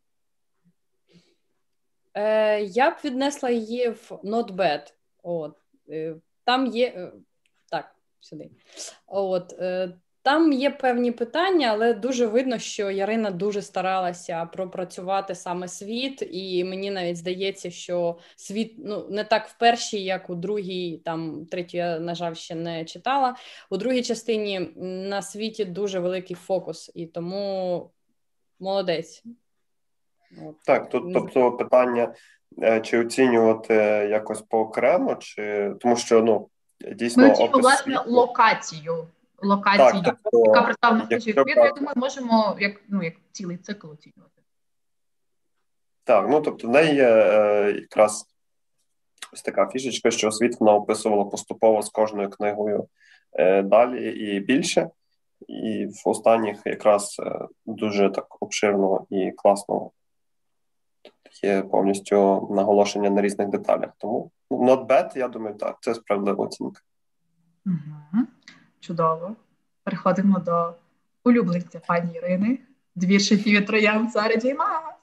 Е, я б віднесла її в Not Bad. От. Там є... Так, сюди. От. Там є певні питання, але дуже видно, що Ярина дуже старалася пропрацювати саме світ, і мені навіть здається, що світ, ну, не так в першій, як у другій, там, третю я, на жаль, ще не читала. У другій частині на світі дуже великий фокус, і тому молодець. От. Так, тут, тобто, питання, чи оцінювати якось поокремо, чи... тому що, ну, дійсно... Ми оцінюємо, власне, світу... локацію. Локації, так, тобто, яка представлена в книжці твіру, я думаю, можемо як, ну, як цілий цикл оцінювати. Так, ну, тобто, в неї є е, якраз ось така фішечка, що світ вона описувала поступово з кожною книгою е, далі і більше. І в останніх якраз е, дуже так обширно і класно є повністю наголошення на різних деталях. Тому ну, not bad, я думаю, так, це справедлива оцінка. Угу. Чудово. Переходимо до улюбленця пані Ірини. Двір шефів і троянд Сари Джей Маас.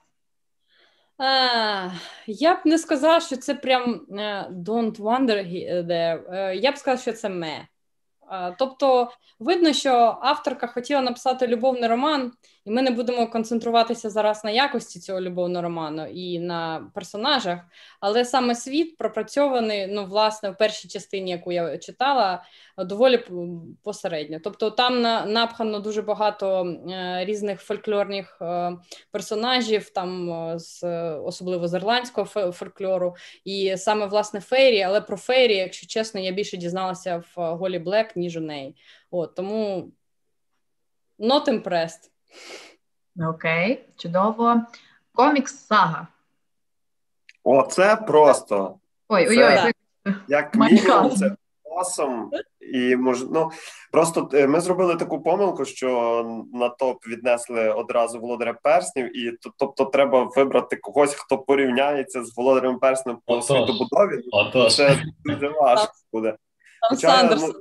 Я б не сказала, що це прям uh, don't wonder there. Uh, я б сказала, що це ме. Uh, тобто, видно, що авторка хотіла написати любовний роман, і ми не будемо концентруватися зараз на якості цього любовного роману і на персонажах, але саме світ пропрацьований, ну, власне, в першій частині, яку я читала, доволі посередньо. Тобто там на, напхано дуже багато е, різних фольклорних е, персонажів, там, е, з, особливо з ірландського фольклору, і саме, власне, фейрі, але про фейрі, якщо чесно, я більше дізналася в Голі Блек, ніж у неї. От, тому not impressed. Окей, чудово. Комікс-сага. О, це просто. Ой, ой, ой. Як мінімум, це awesome. І мож... ну, просто ми зробили таку помилку, що на топ віднесли одразу Володаря перснів, і тобто треба вибрати когось, хто порівняється з Володарем перснем по Отож. світобудові. Отож. Це дуже важко буде. Хоча, ну,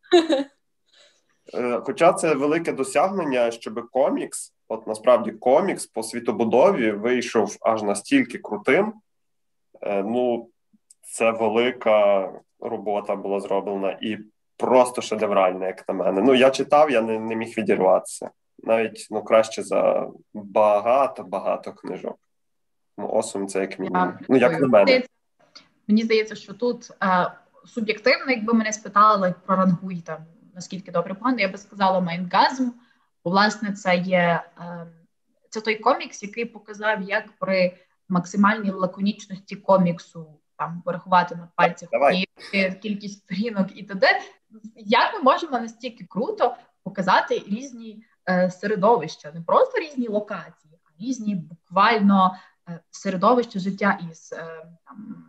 хоча це велике досягнення, щоб комікс, от насправді комікс по світобудові вийшов аж настільки крутим. Ну, це велика робота була зроблена і просто шедевральна, як на мене. Ну, я читав, я не, не міг відірватися. Навіть, ну, краще за багато-багато книжок. Ну, Awesome це як мінімум. Ну, як на мене. Мені здається, що тут е, суб'єктивно, якби мене спитали про рангуй, там, наскільки добре погано, я би сказала Майнгазм. Бо, власне, це є е, це той комікс, який показав, як при максимальній лаконічності коміксу там порахувати на пальцях і кількість сторінок і т.д. Як ми можемо настільки круто показати різні е, середовища, не просто різні локації, а різні буквально е, середовища життя із е, там,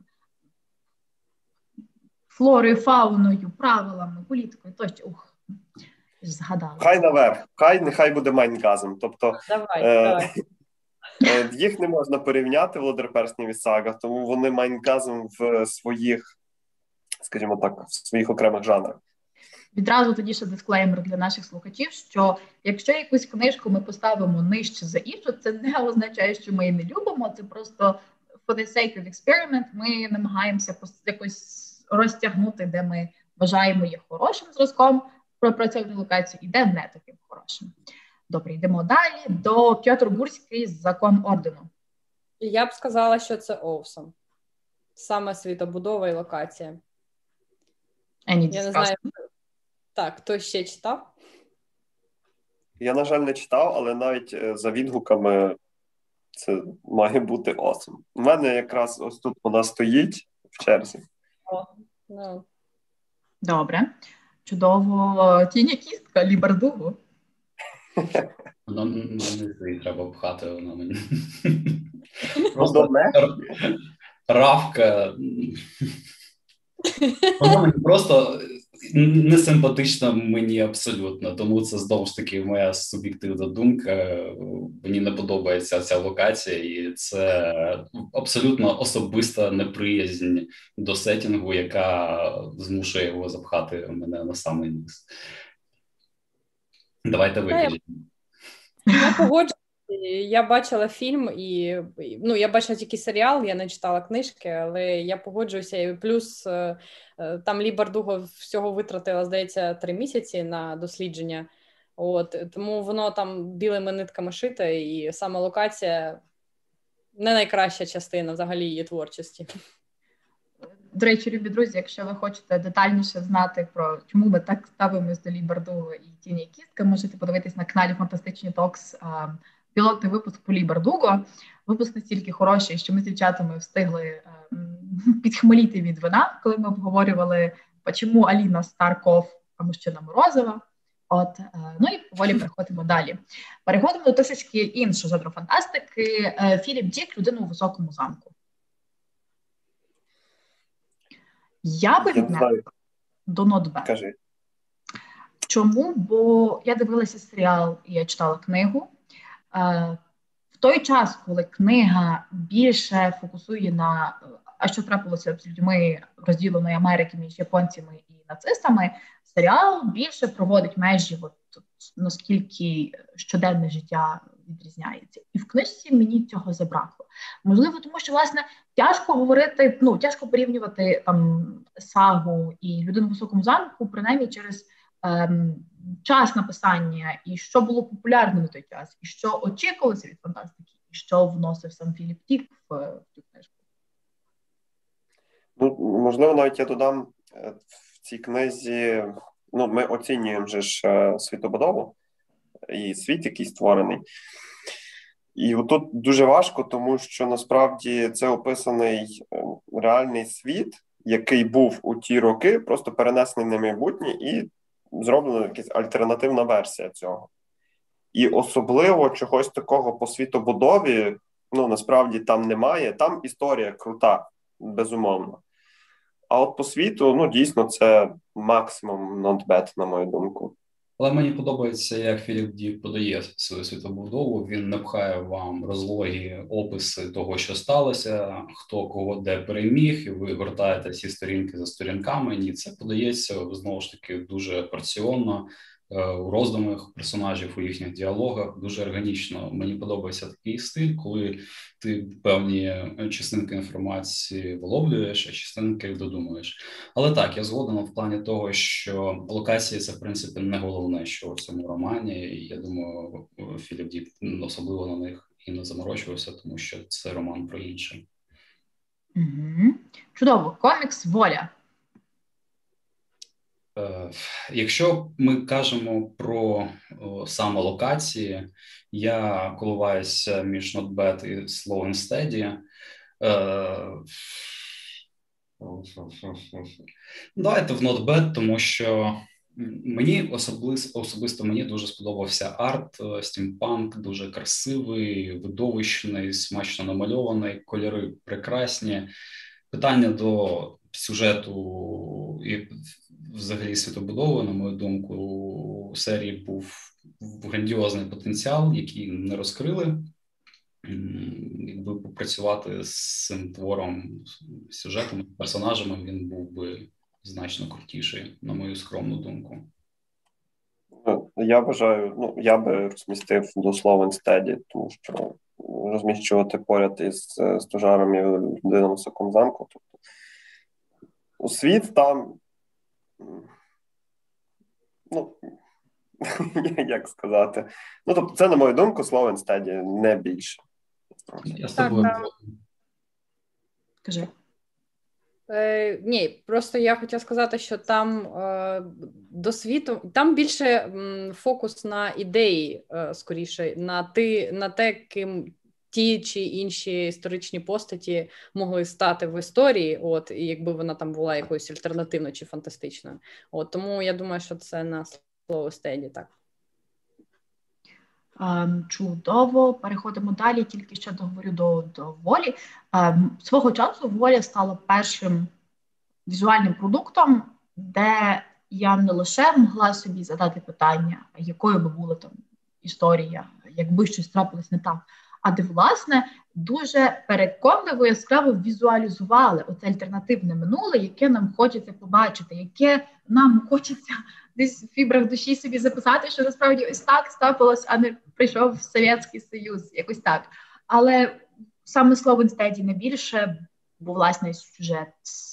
флорою, фауною, правилами, політикою, тощо. Ух, згадала. Хай наверх, хай нехай буде Майнгазм. Тобто давай, е- давай. їх не можна порівняти, Володар перснів і Сага, тому вони Майнгазм в своїх, скажімо так, в своїх окремих жанрах. Відразу тоді ще дисклеймер для наших слухачів, що якщо якусь книжку ми поставимо нижче за іншу, це не означає, що ми її не любимо, це просто for the sake of experiment ми намагаємося якось розтягнути, де ми вважаємо їх хорошим зразком пропрацьованої локації і де не таким хорошим. Добре, йдемо далі до П'єтр Гурський «Закон ордену». Я б сказала, що це awesome. Саме світобудова і локація. Any Я не знаю. Так, хто ще читав? Я, на жаль, не читав, але навіть за відгуками це має бути awesome. У мене якраз ось тут вона стоїть в черзі. О, no. Добре. Чудово. Тіня Кістка, Лібардугу. Воно не треба пхати, воно мені. Просто равка. Воно мені просто не симпатично мені абсолютно, тому це знову ж таки моя суб'єктивна думка. Мені не подобається ця локація, і це абсолютно особиста неприязнь до сеттінгу, яка змушує його запхати мене на самий низ. Давайте ви. Я погоджуюся. Я бачила фільм і, ну, я бачила тільки серіал, я не читала книжки, але я погоджуюся. І плюс там Лі Бардуго всього витратила, здається, три місяці на дослідження. От, тому воно там білими нитками шите, і сама локація не найкраща частина взагалі її творчості. До речі, любі друзі, якщо ви хочете детальніше знати про чому ми так ставимося до Лі Бардуго і Тіні Кістка, можете подивитись на каналі Фантастичні Токс пілотний випуск по Лі Бардуго. Випуск настільки хороший, що ми з дівчатами встигли підхмеліти від вина, коли ми обговорювали, чому Аліна Старков, а мужчина Морозова. От, ну і поволі переходимо далі. Переходимо до трошечки іншого жанру фантастики. Філіп Дік «Людина у високому замку». Я би віднесла до Нотбе. Кажи. Чому? Бо я дивилася серіал і я читала книгу. В той час, коли книга більше фокусує на а що трапилося з людьми розділеної Америки між японцями і нацистами, серіал більше проводить межі, от, наскільки щоденне життя відрізняється. І в книжці мені цього забракло. Можливо, тому що, власне, тяжко говорити, ну, тяжко порівнювати там сагу і «Людину в високому замку», принаймні через ем, час написання, і що було популярно на той час, і що очікувалося від фантастики, і що вносив сам Філіп Дік в, в цю книжку. Ну, можливо, навіть я додам в цій книзі, ну, ми оцінюємо же ж світобудову і світ, який створений. І отут дуже важко, тому що насправді це описаний реальний світ, який був у ті роки, просто перенесений на майбутнє і зроблена якась альтернативна версія цього. І особливо чогось такого по світобудові, ну, насправді там немає. Там історія крута, безумовно. А от по світу, ну, дійсно, це максимум not bad, на мою думку. Але мені подобається, як Філіп Дік подає свою світобудову. Він не пхає вам розлогі описи того, що сталося, хто кого де переміг, і ви гортаєте ці сторінки за сторінками. Ні, це подається, знову ж таки, дуже порціонно, у роздумах персонажів, у їхніх діалогах, дуже органічно. Мені подобається такий стиль, коли ти певні частинки інформації виловлюєш, а частинки додумуєш. Але так, я згоден в плані того, що локації – це, в принципі, не головне, що в цьому романі. І я думаю, Філіп Дік особливо на них і не заморочувався, тому що це роман про інше. Угу. Чудово. Комікс «Воля». Якщо ми кажемо про о, саме локації, я коливаюся між Not Bad і Slow and Steady. Е, Давайте в Not Bad, тому що мені особисто, особисто мені дуже сподобався арт, стімпанк, дуже красивий, видовищний, смачно намальований, кольори прекрасні. Питання до сюжету і взагалі світобудови, на мою думку, у серії був грандіозний потенціал, який не розкрили. Якби попрацювати з цим твором, сюжетом, персонажами, він був би значно крутіший, на мою скромну думку. Я вважаю, ну, я би розмістив до Slow and Steady, тому що розміщувати поряд із стожаром і людиною в високому замку. Тобто, у світ там, ну, як сказати, ну, тобто, це, на мою думку, Slow and Steady, не більше. Я з тобою. Кажи. Е, ні, просто я хотіла сказати, що там е, до світу, там більше м, фокус на ідеї, е, скоріше, на, ти, на те, ким ті чи інші історичні постаті могли стати в історії, от, і якби вона там була якоюсь альтернативною чи фантастичною. От, тому я думаю, що це на Slow Steady, так. Um, чудово, переходимо далі, тільки ще договорю до, до «Волі». Um, свого часу «Воля» стала першим візуальним продуктом, де я не лише могла собі задати питання, якою би була там історія, якби щось трапилось не так, а де, власне, дуже переконливо, яскраво візуалізували оце альтернативне минуле, яке нам хочеться побачити, яке нам хочеться десь в фібрах душі собі записати, що насправді ось так стапилось, а не прийшов Совєтський Союз, якось так. Але саме Slow and Steady не більше, бо, власне, сюжет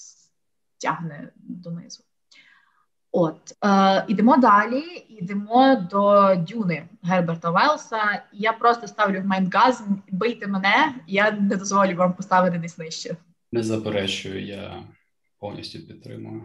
тягне донизу. От, е, ідемо далі, ідемо до «Дюни» Герберта Велса. Я просто ставлю в майндгазм, бийте мене, я не дозволю вам поставити десь нижче. Не заперечую, я повністю підтримую.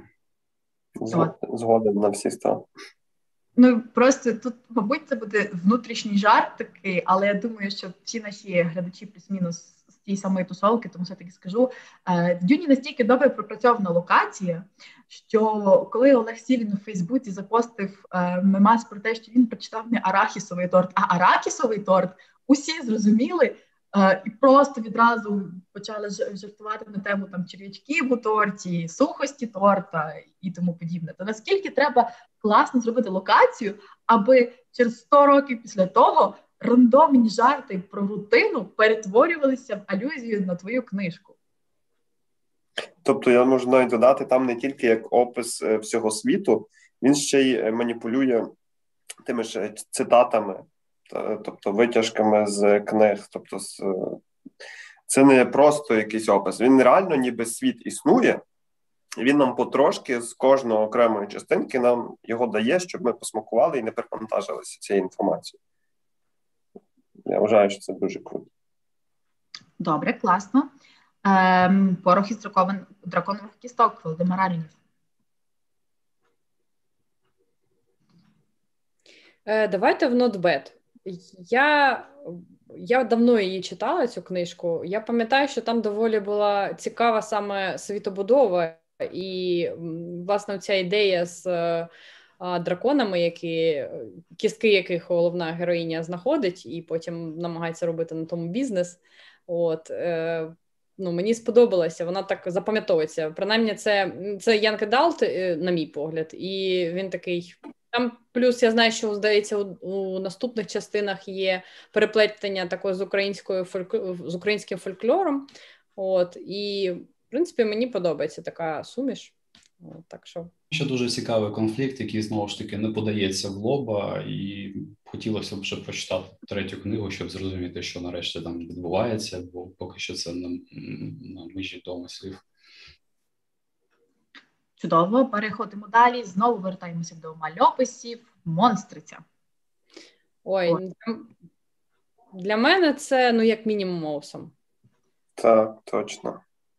Згоден на всі сто. Ну, просто тут, мабуть, це буде внутрішній жарт такий, але я думаю, що всі наші глядачі плюс-мінус з тієї самої тусовки, тому все-таки скажу, в «Дюні» настільки добре пропрацьована локація, що коли Олег Сілін у Фейсбуці запостив мемас про те, що він прочитав не арахісовий торт, а аракісовий торт, усі зрозуміли, Uh, і просто відразу почали жартувати на тему там черв'ячків у торті, сухості торта і тому подібне. То наскільки треба класно зробити локацію, аби через сто років після того рандомні жарти про рутину перетворювалися в алюзію на твою книжку? Тобто я можу навіть додати, там не тільки як опис всього світу, він ще й маніпулює тими ж цитатами, тобто витяжками з книг. Тобто це не просто якийсь опис. Він реально ніби світ існує, і він нам потрошки з кожної окремої частинки нам його дає, щоб ми посмакували і не перевантажилися цією інформацією. Я вважаю, що це дуже круто. Добре, класно. Ем, «Порох із драконових кісток» Володимир Аренів. Е, давайте в Not Bad. Я, я давно її читала, цю книжку. Я пам'ятаю, що там доволі була цікава саме світобудова і, власне, ця ідея з а, драконами, які, кістки яких головна героїня знаходить і потім намагається робити на тому бізнес. От, е, ну, мені сподобалася, вона так запам'ятовується. Принаймні, це, це Янг Адалт, на мій погляд, і він такий... Там плюс я знаю, що, здається, у, у наступних частинах є переплетення такого з, українською фольк... з українським фольклором. От, і, в принципі, мені подобається така суміш. От, так що... Ще дуже цікавий конфлікт, який, знову ж таки, не подається в лоба, і хотілося б вже прочитати третю книгу, щоб зрозуміти, що нарешті там відбувається, бо поки що це на, на межі домислів. Чудово, переходимо далі, знову вертаємося до мальописів. Монстриця. Ой, Ой. Для мене це, ну, як мінімум, awesome. Так, точно.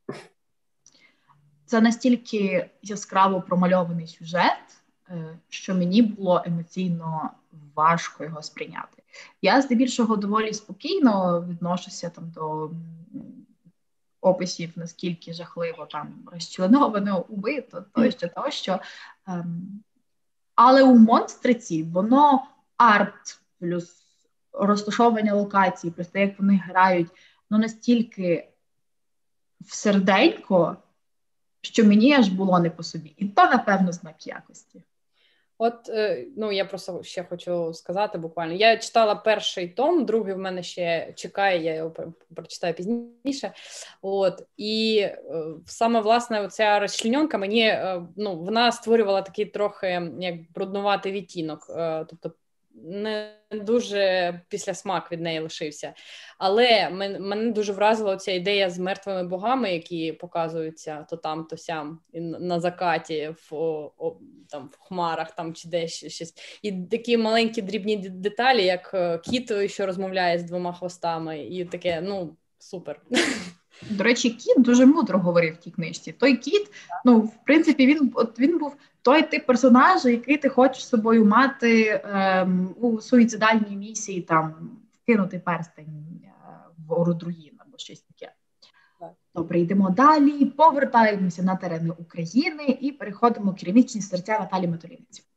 Це настільки яскраво промальований сюжет, що мені було емоційно важко його сприйняти. Я, здебільшого, доволі спокійно відношуся там до описів, наскільки жахливо там розчленовано, убито, тощо, тощо. Але у «Монстриці» воно арт плюс розташовування локацій, плюс те, як вони грають, ну настільки всерденько, що мені аж було не по собі. І то, напевно, знак якості. От, ну, я просто ще хочу сказати буквально. Я читала перший том, другий в мене ще чекає, я його прочитаю пізніше. От, і саме, власне, оця розчленьонка мені, ну, вона створювала такий трохи, як бруднуватий відтінок. Тобто, не дуже післясмак від неї лишився. Але мене дуже вразила ця ідея з мертвими богами, які показуються то там, то сям, на закаті, в, о, там, в хмарах там, чи десь щось. І такі маленькі дрібні деталі, як кіт, що розмовляє з двома хвостами, і таке, ну, супер. До речі, кіт дуже мудро говорив в тій книжці. Той кіт, ну, в принципі, він, от він був той тип персонажа, який ти хочеш з собою мати ем, у суїцидальній місії, там, вкинути перстень е, в Орудруїн або щось таке. Добре, йдемо далі, повертаємося на терени України і переходимо в керамічні серця Наталі Матулінець.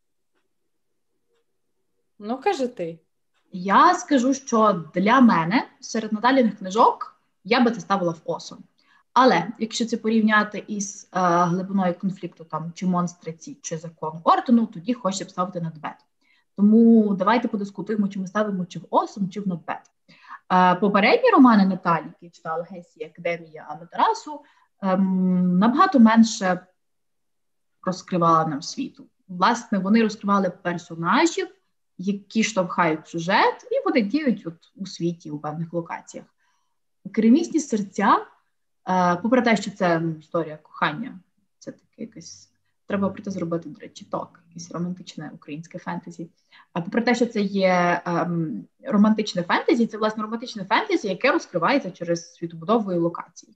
Ну, кажи ти. Я скажу, що для мене серед Наталіних книжок я би це ставила в осом. Але якщо це порівняти із е, глибиною конфлікту, там, чи монстриці, чи закон ордену, тоді хочеться б ставити на not bad. Тому давайте подискутуємо, чи ми ставимо чи в осом, чи в not bad. Е, попередні романи Наталі, які читала Гесія, Академія, Аматерасу, е, набагато менше розкривали нам світу. Власне, вони розкривали персонажів, які штовхають сюжет, і вони діють от у світі, у певних локаціях. Керамічні серця, попри те, що це історія кохання, це таке якесь, треба про це зробити, до речі, ток, якесь романтичне українське фентезі. А попри те, що це є ем, романтичне фентезі, це, власне, романтичне фентезі, яке розкривається через світобудову і локації.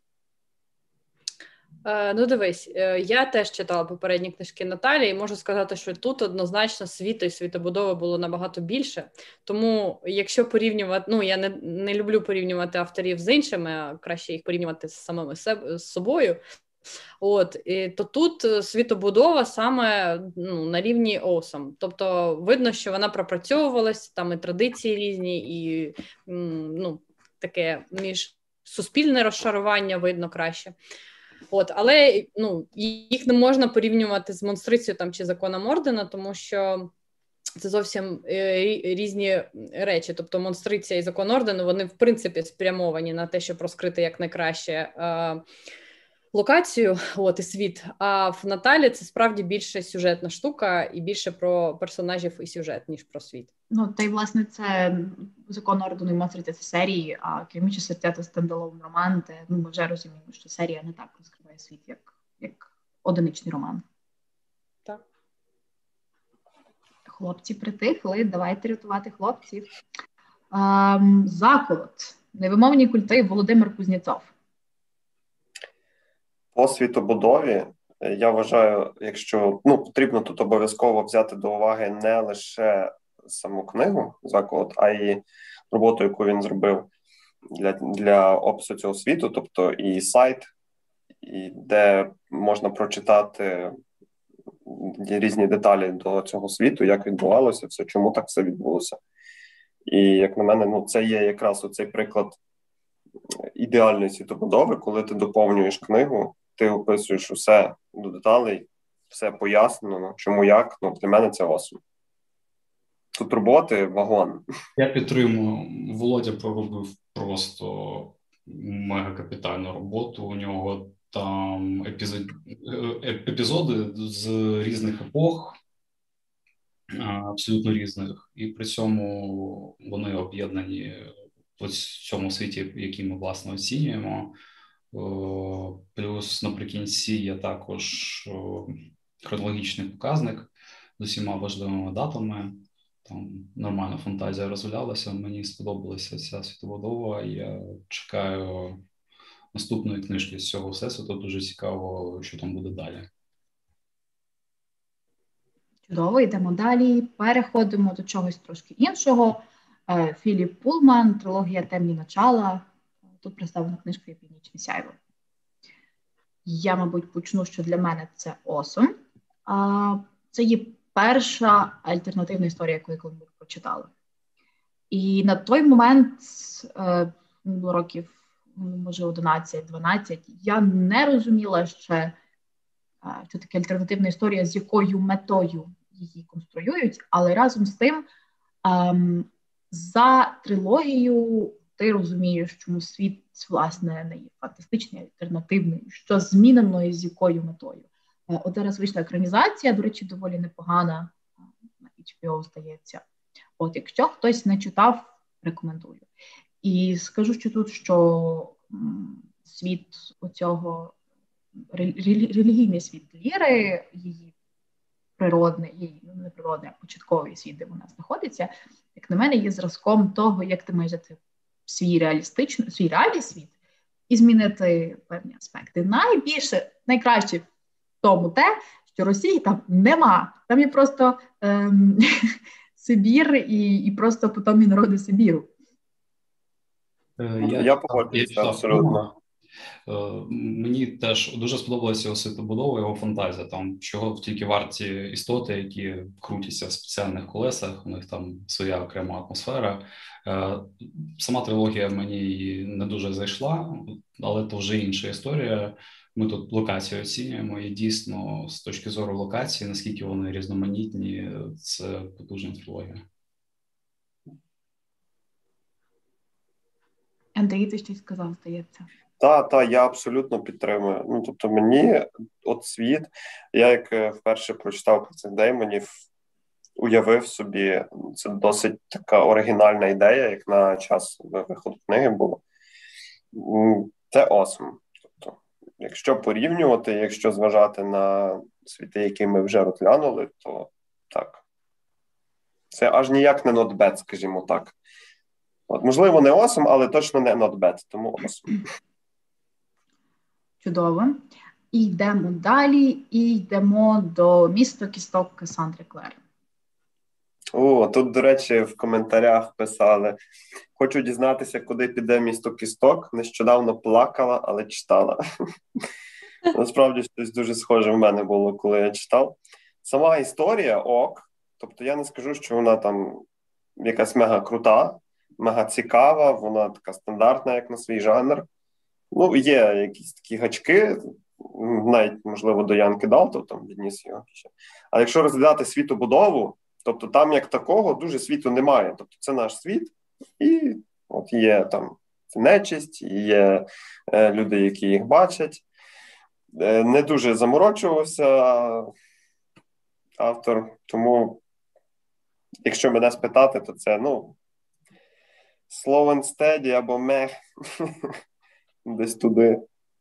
Uh, ну, дивись, uh, я теж читала попередні книжки Наталі, і можу сказати, що тут однозначно світу і світобудови було набагато більше. Тому, якщо порівнювати, ну, я не, не люблю порівнювати авторів з іншими, а краще їх порівнювати з самими себе, з собою, от, і, то тут світобудова саме, ну, на рівні awesome. Тобто, видно, що вона пропрацьовувалась, там і традиції різні, і, ну, таке між суспільне розшарування видно краще. От, але, ну, їх не можна порівнювати з монстрицією там, чи законом ордена, тому що це зовсім різні речі. Тобто монстриція і закон ордену, вони в принципі спрямовані на те, щоб розкрити якнайкраще е, локацію, от, і світ. А в Наталі це справді більше сюжетна штука і більше про персонажів і сюжет, ніж про світ. Ну, та й, власне, це закон ордену і монстриця – це серії, а керамічні серця – це стендалон роман, де, ну, ми вже розуміємо, що серія не так розкриває світ, як, як одиничний роман. Так. Хлопці притихли, давайте рятувати хлопців. Ем, Заколот. Невимовні культи. Володимир Кузнєцов. По світобудові, я вважаю, якщо, ну, потрібно тут обов'язково взяти до уваги не лише саму книгу «Заколот», а й роботу, яку він зробив для, для опису цього світу, тобто і сайт, і де можна прочитати різні деталі до цього світу, як відбувалося все, чому так все відбулося. І, як на мене, ну, це є якраз оцей приклад ідеальної світобудови, коли ти доповнюєш книгу, ти описуєш усе до деталей, все пояснено, чому як, ну, для мене це awesome. Тут роботи вагон. Я підтримую. Володя проробив просто мегакапітальну роботу. У нього там епізод... епізоди з різних епох, абсолютно різних, і при цьому вони об'єднані в цьому світі, який ми, власне, оцінюємо. Плюс наприкінці є також хронологічний показник з усіма важливими датами. Там нормальна фантазія розгулялася, мені сподобалася ця світобудова, і я чекаю наступної книжки з цього всесвіту, дуже цікаво, що там буде далі. Чудово, йдемо далі, переходимо до чогось трошки іншого. Філіп Пулман, трилогія «Темні начала». Тут представлена книжка «Північне сяйво». Я, мабуть, почну, що для мене це awesome. Це є перша альтернативна історія, яку я коли-небудь прочитала. І на той момент, було років, може, одинадцять-дванадцять, я не розуміла ще, що таке альтернативна історія, з якою метою її конструюють, але разом з тим, за трилогію ти розумієш, чому світ, власне, не є фантастичний, альтернативний, що змінено і з якою метою. От зараз вийшла екранізація, до речі, доволі непогана, на ейч бі о, здається. От, якщо хтось не читав, рекомендую. І скажу, що тут, що м, світ оцього, релігійний світ Ліри, її природний, її, ну, не природний, а початковий світ, де вона знаходиться, як на мене, є зразком того, як ти маєш взяти свій реалістичний, свій реальний світ і змінити певні аспекти. Найбільше, найкраще в тому те, що Росії там нема. Там є просто ем, Сибір і, і просто потомні народи Сибіру. Я, я погоджуюся абсолютно. Мені теж дуже сподобалася його світобудова, його фантазія. Там чого тільки варті істоти, які крутяться в спеціальних колесах, у них там своя окрема атмосфера. Сама трилогія мені не дуже зайшла, але то вже інша історія. Ми тут локацію оцінюємо, і дійсно, з точки зору локації, наскільки вони різноманітні, це потужна трилогія. Андрій, ти щось сказав, здається. Так, та, я абсолютно підтримую. Ну, тобто мені от світ, я як вперше прочитав про цих деймонів, уявив собі, це досить така оригінальна ідея, як на час виходу книги було. Це awesome. Тобто, якщо порівнювати, якщо зважати на світи, які ми вже розглянули, то так. Це аж ніяк не not bad, скажімо так. От, можливо, не awesome, але точно не not bad, тому awesome. Чудово. І йдемо далі, і йдемо до «Місто кісток» Кассандри Клер. О, тут, до речі, в коментарях писали: хочу дізнатися, куди піде «Місто кісток». Нещодавно плакала, але читала. Насправді, щось дуже схоже в мене було, коли я читав. Сама історія ок. Тобто я не скажу, що вона там якась мега крута, мега цікава, вона така стандартна, як на свій жанр. Ну, є якісь такі гачки, навіть, можливо, до Янки Далтов, там, відніс його ще. А якщо розглядати світобудову, тобто там як такого дуже світу немає. Тобто це наш світ, і от є там нечисть, і є е, люди, які їх бачать. Е, не дуже заморочувався автор, тому якщо мене спитати, то це, ну, slow and steady або мех. Десь туди.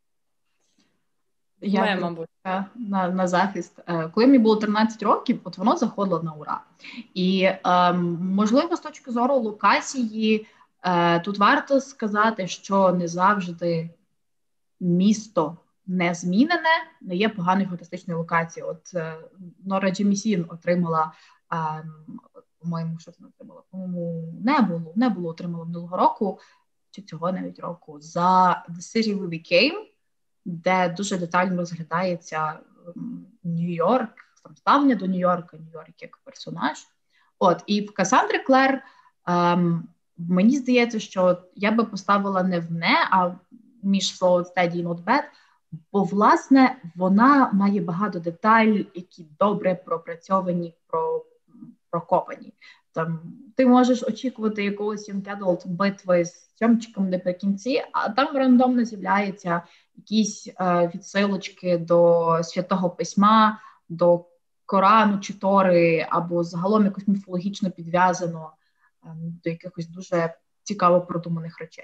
Я, Має, мабуть. На, на захист. Коли мені було тринадцять років, от воно заходило на ура. І, е, можливо, з точки зору локації, е, тут варто сказати, що не завжди місто не змінене, не є поганою фантастичною локацією. От е, Нора Джемісін отримала, е, по-моєму, що це отримала? По-моєму, не було, не було отримала минулого року, чи цього навіть року, за The City We Became, де дуже детально розглядається Нью-Йорк, там ставлення до Нью-Йорка, Нью-Йорк як персонаж. От, і в Кассандри Клер ем, мені здається, що я би поставила не в не, а між Slow and Steady і Not Bad, бо, власне, вона має багато деталей, які добре пропрацьовані, про, прокопані. Там, ти можеш очікувати якогось Young Adult битви з цьомчиком наприкінці, а там рандомно з'являються якісь е, відсилочки до Святого Письма, до Корану чи Тори, або загалом якось міфологічно підв'язано е, до якихось дуже цікаво продуманих речей.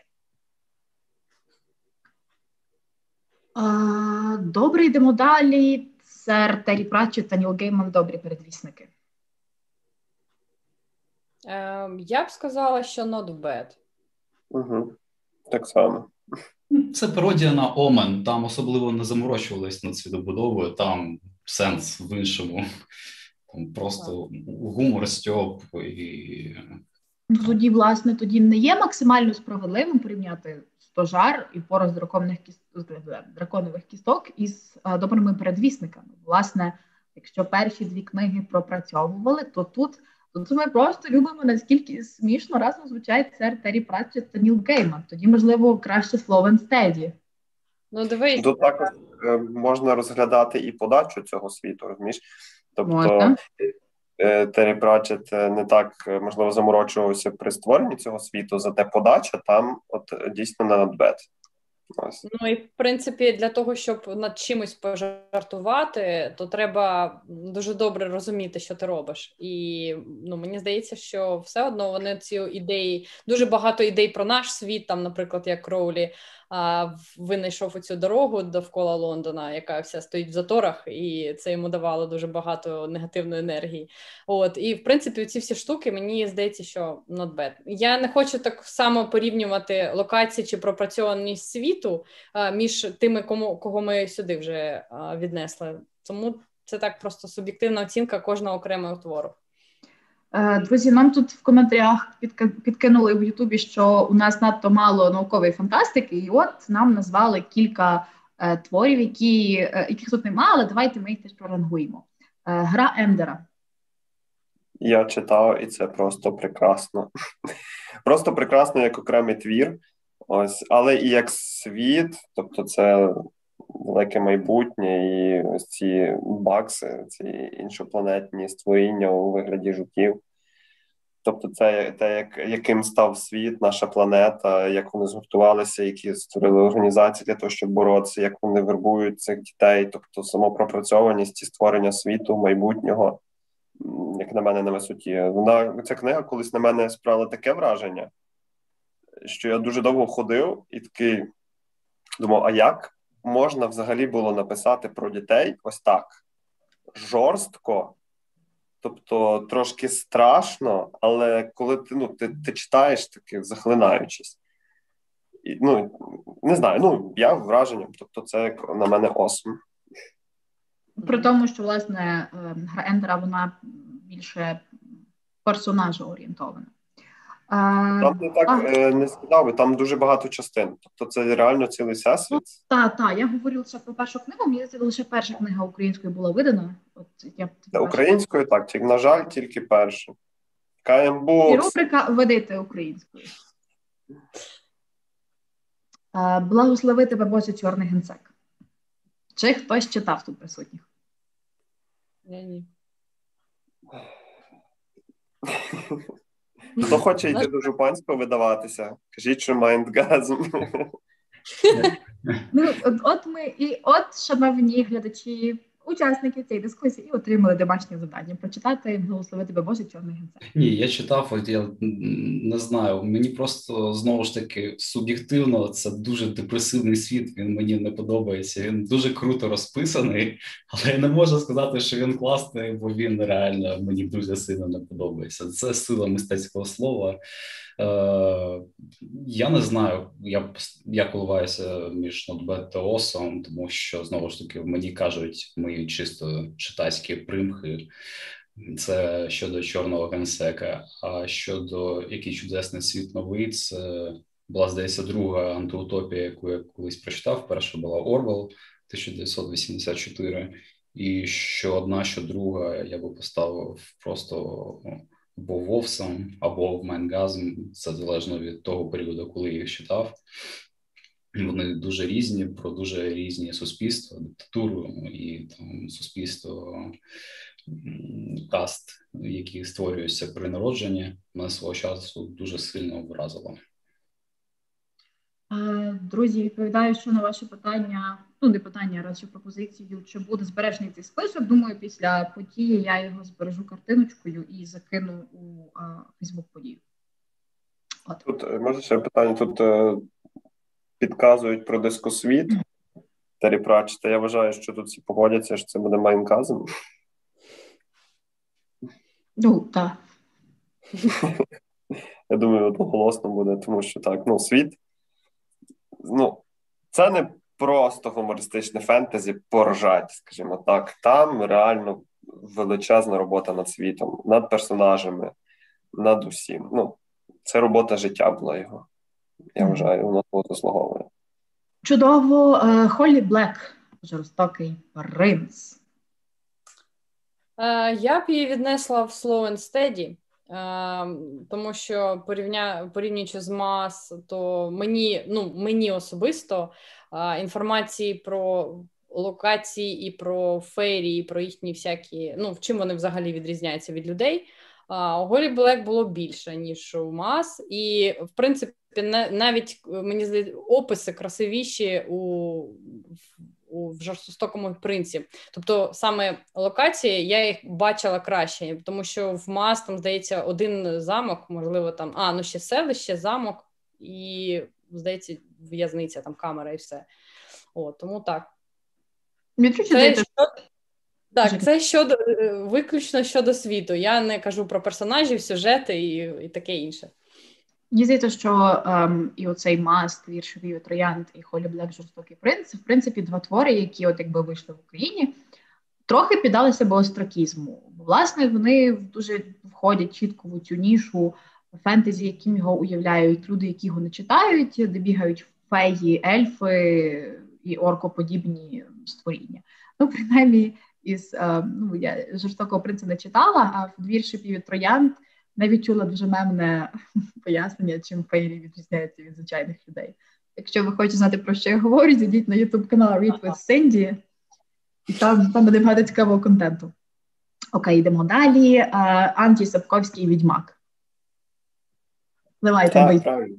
Е, добре, йдемо далі. Сер Террі Пратчетт та Ніл Гейман – добрі передвісники. Е, я б сказала, що not bad. Угу. Так само. Це пародія на Омен, там особливо не заморочувались над світобудовою, там сенс в іншому. Там просто гумор, стьоп і... Тоді, власне, тоді не є максимально справедливим порівняти «Стожар» і «Порох драконових кісток», драконових кісток із а, добрими передвісниками. Власне, якщо перші дві книги пропрацьовували, то тут, тут ми просто любимо, наскільки смішно разом звучать сер Террі Пратчетт та Ніл Гейман. Тоді, можливо, краще Slow and Steady. Ну, дивись. Тут також е, можна розглядати і подачу цього світу, розумієш? Тобто Можна. е, Террі Пратчетт не так, можливо, заморочувався при створенні цього світу, зате подача там от дійсно на not bad. Ось. Ну і в принципі для того, щоб над чимось пожартувати, то треба дуже добре розуміти, що ти робиш. І ну мені здається, що все одно вони ці ідеї, дуже багато ідей про наш світ, там, наприклад, як Кроулі а, винайшов оцю дорогу довкола Лондона, яка вся стоїть в заторах, і це йому давало дуже багато негативної енергії. От і в принципі ці всі штуки мені здається, що not bad. Я не хочу так само порівнювати локації чи пропрацьованість світу а, між тими, кому кого ми сюди вже а, віднесли. Тому це так просто суб'єктивна оцінка кожного окремого твору. Друзі, нам тут в коментарях підкинули в Ютубі, що у нас надто мало наукової фантастики, і от нам назвали кілька е, творів, які, е, яких тут немає, але давайте ми їх теж прорангуємо. Е, Гра Ендера. Я читав, і це просто прекрасно. Просто прекрасно, як окремий твір, ось, але і як світ, тобто це велике майбутнє, і ось ці бакси, ці іншопланетні створіння у вигляді жуків. Тобто це те, як, яким став світ, наша планета, як вони згуртувалися, які створили організації для того, щоб боротися, як вони вербують цих дітей. Тобто самопропрацьованість і створення світу, майбутнього, як на мене, на висоті. Вона, ця книга колись на мене справила таке враження, що я дуже довго ходив і такий думав, а як можна взагалі було написати про дітей ось так, жорстко, тобто трошки страшно, але коли ти, ну, ти, ти читаєш таки захлинаючись. І, ну, не знаю, ну, я враженням, тобто це на мене awesome. При тому, що, власне, гра Ендера, вона більше персонажа орієнтована. Там не так а, не сказав би, там дуже багато частин. Тобто це реально цілий всесвіт. Так, так, я говорю лише про першу книгу, мені здається, лише перша книга українською була видана. От, я Та, українською так, тільки, на жаль, тільки перша. ка ем Books. І рубрика «Видайте українською». «Благослови тебе, Боже, чорний генсек». Чи хтось читав тут присутніх? Ні, ні. Хто хоче йти до Жупанського видаватися? Кажіть, що майндгазм. Ну, от, от ми і от, шановні глядачі, учасники цієї дискусії, отримали домашнє завдання прочитати «Благослови тебе, Боже, чорний генсек». Ні, я читав, от я не знаю, мені просто, знову ж таки, суб'єктивно, це дуже депресивний світ, він мені не подобається, він дуже круто розписаний, але я не можу сказати, що він класний, бо він реально мені дуже сильно не подобається. Це сила мистецького слова. Е, я не знаю, я, я коливаюся між not bad та awesome, тому що, знову ж таки, мені кажуть мої чисто читацькі примхи, це щодо чорного генсека. А щодо «Який чудесний світ новий», це була, здається, друга антиутопія, яку я колись прочитав. Перша була Орвелл, тисяча дев'ятсот вісімдесят чотири, і що одна, що друга я би поставив просто або Вовсом, або в Майнгазм, це залежно від того періоду, коли я їх читав. Вони дуже різні, про дуже різні суспільства, диктатуру і там суспільство, каст, які створюються при народженні, мене свого часу дуже сильно вразило. Друзі, відповідаю, що на ваше питання, ну не питання, а радше пропозицію, чи буде збережений цей список. Думаю, після події я його збережу картиночкою і закину у Фейсбук подію. От. Тут, може ще питання, тут е, підказують про дискосвіт Террі Пратчета. Я вважаю, що тут всі погодяться, що це буде Майнказм. Ну, так. Я думаю, одноголосно буде, тому що так, ну, світ, ну, це не просто гумористичне фентезі поржать, скажімо так. Там реально величезна робота над світом, над персонажами, над усім. Ну, це робота життя була його. Я вважаю, воно того заслуговує. Чудово. Холлі Блек, жорстокий принц. Uh, я б її віднесла в Slow and Steady, uh, тому що порівня, порівнюючи з Мас, то мені, ну, мені особисто uh, інформації про локації і про фейрі, і про їхні всякі, ну, в чим вони взагалі відрізняються від людей, uh, у Холлі Блек було більше, ніж у Мас, і, в принципі, навіть, мені здається, описи красивіші у, у в жорстокому принці. Тобто саме локації я їх бачила краще, тому що в Мас, там, здається, один замок, можливо, там, а, ну ще селище, замок і, здається, в'язниця, там камера і все. О, тому так. Це, що... Так, це щодо, виключно щодо світу. Я не кажу про персонажів, сюжети і, і таке інше. Мені здається, що ем, і оцей Мас, твір Шевію Троянд і Холлі Блек «Жорстокий принц» в принципі два твори, які от якби вийшли в Україні, трохи піддалися беостракізму. Власне, вони дуже входять чітко в цю нішу фентезі, яким його уявляють люди, які його не читають, де бігають феї, ельфи і оркоподібні створіння. Ну, принаймні, із, ем, ну, я «Жорстокого принца» не читала, а в двір Шевію Троянд не відчула дуже мемне пояснення, чим фейрі відрізняються від звичайних людей. Якщо ви хочете знати, про що я говорю, зайдіть на YouTube канал Read with Cindy, і там, там буде багато цікавого контенту. Окей, йдемо далі. Андрій Сапковський «Відьмак». Давайте, так, ви. Правильно.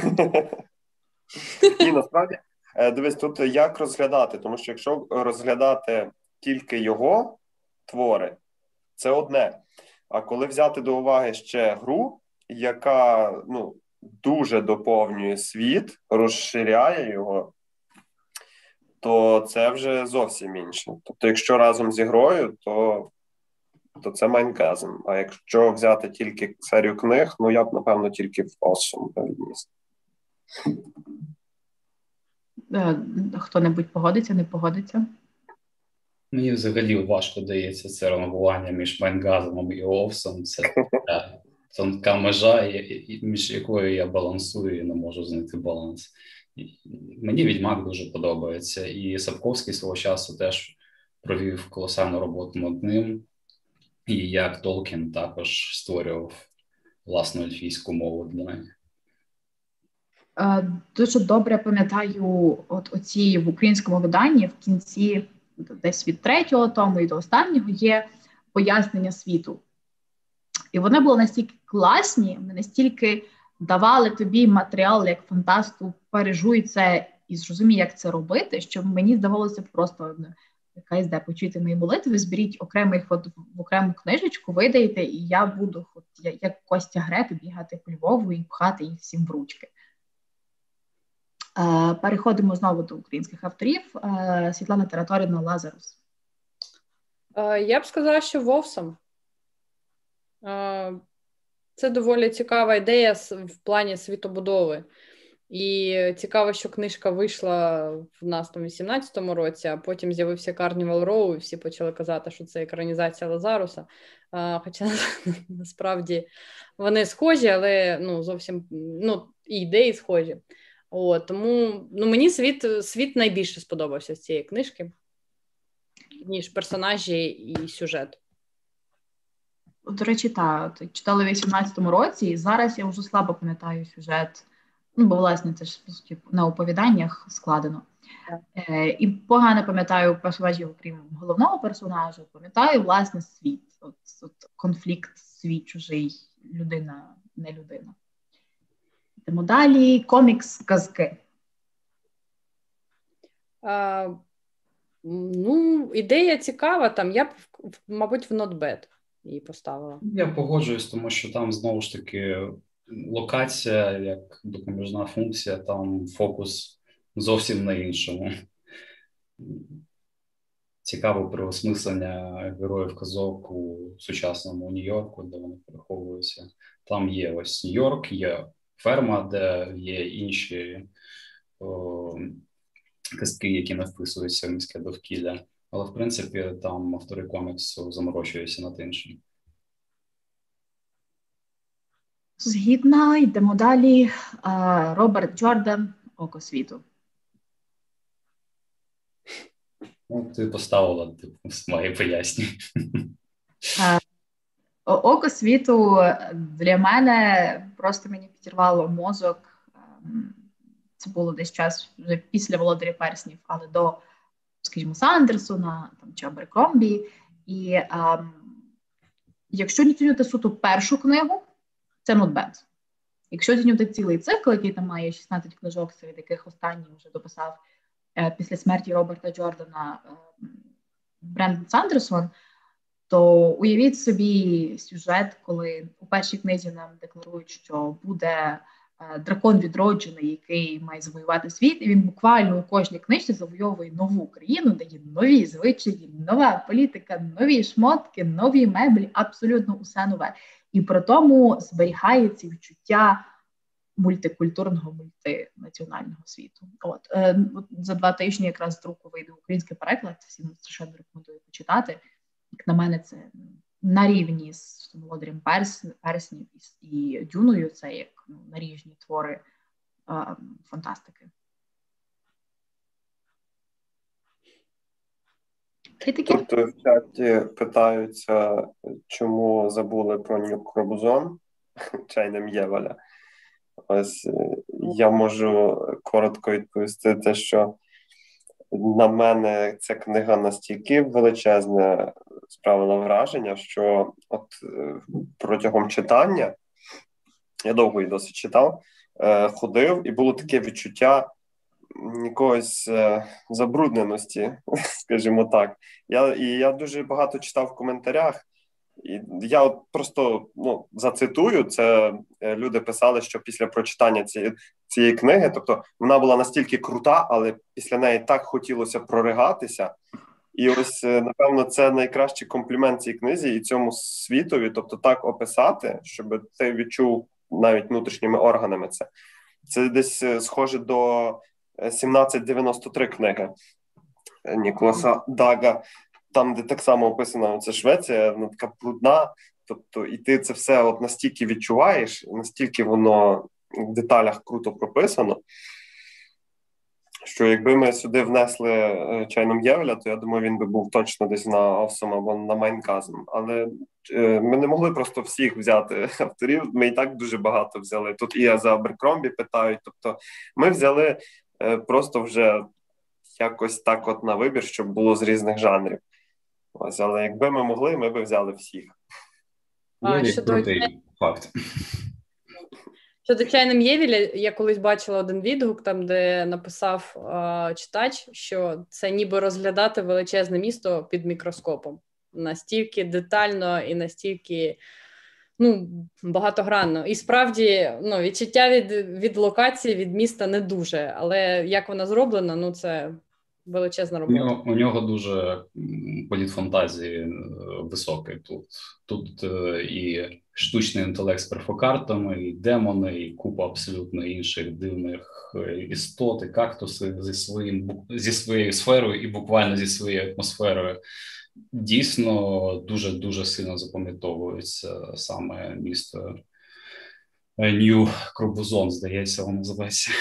Ні, насправді, дивись, тут як розглядати, тому що якщо розглядати тільки його твори, це одне. А коли взяти до уваги ще гру, яка, ну, дуже доповнює світ, розширяє його, то це вже зовсім інше. Тобто, якщо разом з грою, то, то це Майнказм. А якщо взяти тільки серію книг, ну, я б, напевно, тільки в Осом відніс. Хто-небудь погодиться, не погодиться? Мені взагалі важко дається це рамування між Майнгазмом і Овсом. Це та, тонка межа, між якою я балансую і не можу знайти баланс. Мені «Відьмак» дуже подобається. І Сапковський свого часу теж провів колосальну роботу над ним. І як Толкін також створював власну ельфійську мову для неї. Дуже добре пам'ятаю от оці в українському виданні в кінці десь від третього тому і до останнього є пояснення світу. І вони були настільки класні, вони настільки давали тобі матеріал як фантасту, пережуй це і зрозумій, як це робити, що мені здавалося просто якась де почитаної молитви, зберіть окремий от, в окрему книжечку, видаєте, і я буду от, як Костя Грек бігати по Львову і пхати їх всім в ручки. Переходимо знову до українських авторів. Світлана Тараторівна «Лазарус». Я б сказала, що Вовсом. Це доволі цікава ідея в плані світобудови. І цікаво, що книжка вийшла в нас там в вісімнадцятому році, а потім з'явився Carnival Row, і всі почали казати, що це екранізація Лазаруса. Хоча насправді вони схожі, але ну, зовсім ну, і ідеї схожі. О, тому ну, мені світ, світ найбільше сподобався з цієї книжки, ніж персонажі і сюжет. До речі, так, читала в вісімнадцятому році, і зараз я вже слабо пам'ятаю сюжет. Ну, бо, власне, це ж, по суті, на оповіданнях складено. Е, і погано пам'ятаю персонажів, окрім головного персонажа, пам'ятаю, власне, світ. От, от конфлікт свій, чужий, людина, не людина. Йдемо далі. Комікс-казки. А, ну, ідея цікава, там я б, мабуть, в Not Bad її поставила. Я погоджуюсь, тому що там, знову ж таки, локація, як допоміжна функція, там фокус зовсім на іншому. Цікаве переосмислення героїв казок у сучасному Нью-Йорку, де вони переховуються. Там є ось Нью-Йорк, є ферма, де є інші о, казки, які не вписуються в міське довкілля. Але, в принципі, там автори коміксу заморочуються над іншим. Згідна, йдемо далі. Роберт Джордан, «Око світу». Ну, ти поставила, типу, мої пояснюй. «Око світу» для мене просто мені підірвало мозок. Це було десь час вже після «Володаря перснів», але до, скажімо, Сандерсона там, чи Аберкромбі. І ем, якщо не цінювати суто першу книгу, це not bad. Якщо цінювати цілий цикл, який там має шістнадцять книжок, серед яких останній вже дописав е, після смерті Роберта Джордана е, Брендон Сандерсон, то уявіть собі сюжет, коли у першій книзі нам декларують, що буде е, дракон відроджений, який має завоювати світ, і він буквально у кожній книжці завойовує нову країну, де є нові звичаї, нова політика, нові шмотки, нові меблі, абсолютно усе нове. І при тому зберігається відчуття мультикультурного, мультинаціонального світу. От, е, за два тижні якраз з друку вийде український переклад, всім страшенно рекомендую почитати. Як на мене, це на рівні з «Володарем перснів» і «Дюною», це як ну, наріжні твори е, фантастики. Тут в чаті питаються, чому забули про Нью-Кробузон, чайним Єваля. Ось я можу коротко відповісти те, що на мене ця книга настільки величезне справила враження, що от протягом читання, я довго її досить читав, ходив, і було таке відчуття якоїсь е, забрудненості, скажімо так. Я, і я дуже багато читав в коментарях, і я от просто ну, зацитую, це е, люди писали, що після прочитання цієї, цієї книги, тобто вона була настільки крута, але після неї так хотілося проригатися. І ось, е, напевно, це найкращий комплімент цій книзі і цьому світові, тобто так описати, щоб ти відчув навіть внутрішніми органами це. Це десь е, схоже до сімнадцять дев'яносто три книги Ніколаса Дага, там, де так само описана ця Швеція, вона така брудна, тобто і ти це все от настільки відчуваєш, настільки воно в деталях круто прописано, що якби ми сюди внесли чайном Євеля, то я думаю, він би був точно десь на Awesome або на Майнказм. Але е, ми не могли просто всіх взяти авторів, ми і так дуже багато взяли. Тут і за Аберкромбі питають, тобто ми взяли е, просто вже якось так от на вибір, щоб було з різних жанрів. Ось, але якби ми могли, ми б взяли всіх. А, щодо... Факт. Щодо чайним Євіля, я колись бачила один відгук, там, де написав е, читач, що це ніби розглядати величезне місто під мікроскопом. Настільки детально і настільки ну, багатогранно. І справді ну, відчуття від, від локації, від міста не дуже, але як вона зроблена, ну це величезна робота. У нього, у нього дуже політ фантазії високий тут. Тут е, і штучний інтелект з перфокартами, і демони, і купа абсолютно інших дивних істот, і кактуси зі, своїм, зі своєю сферою і буквально зі своєю атмосферою. Дійсно, дуже-дуже сильно запам'ятовується саме місто Нью-Кробузон, здається, воно називається.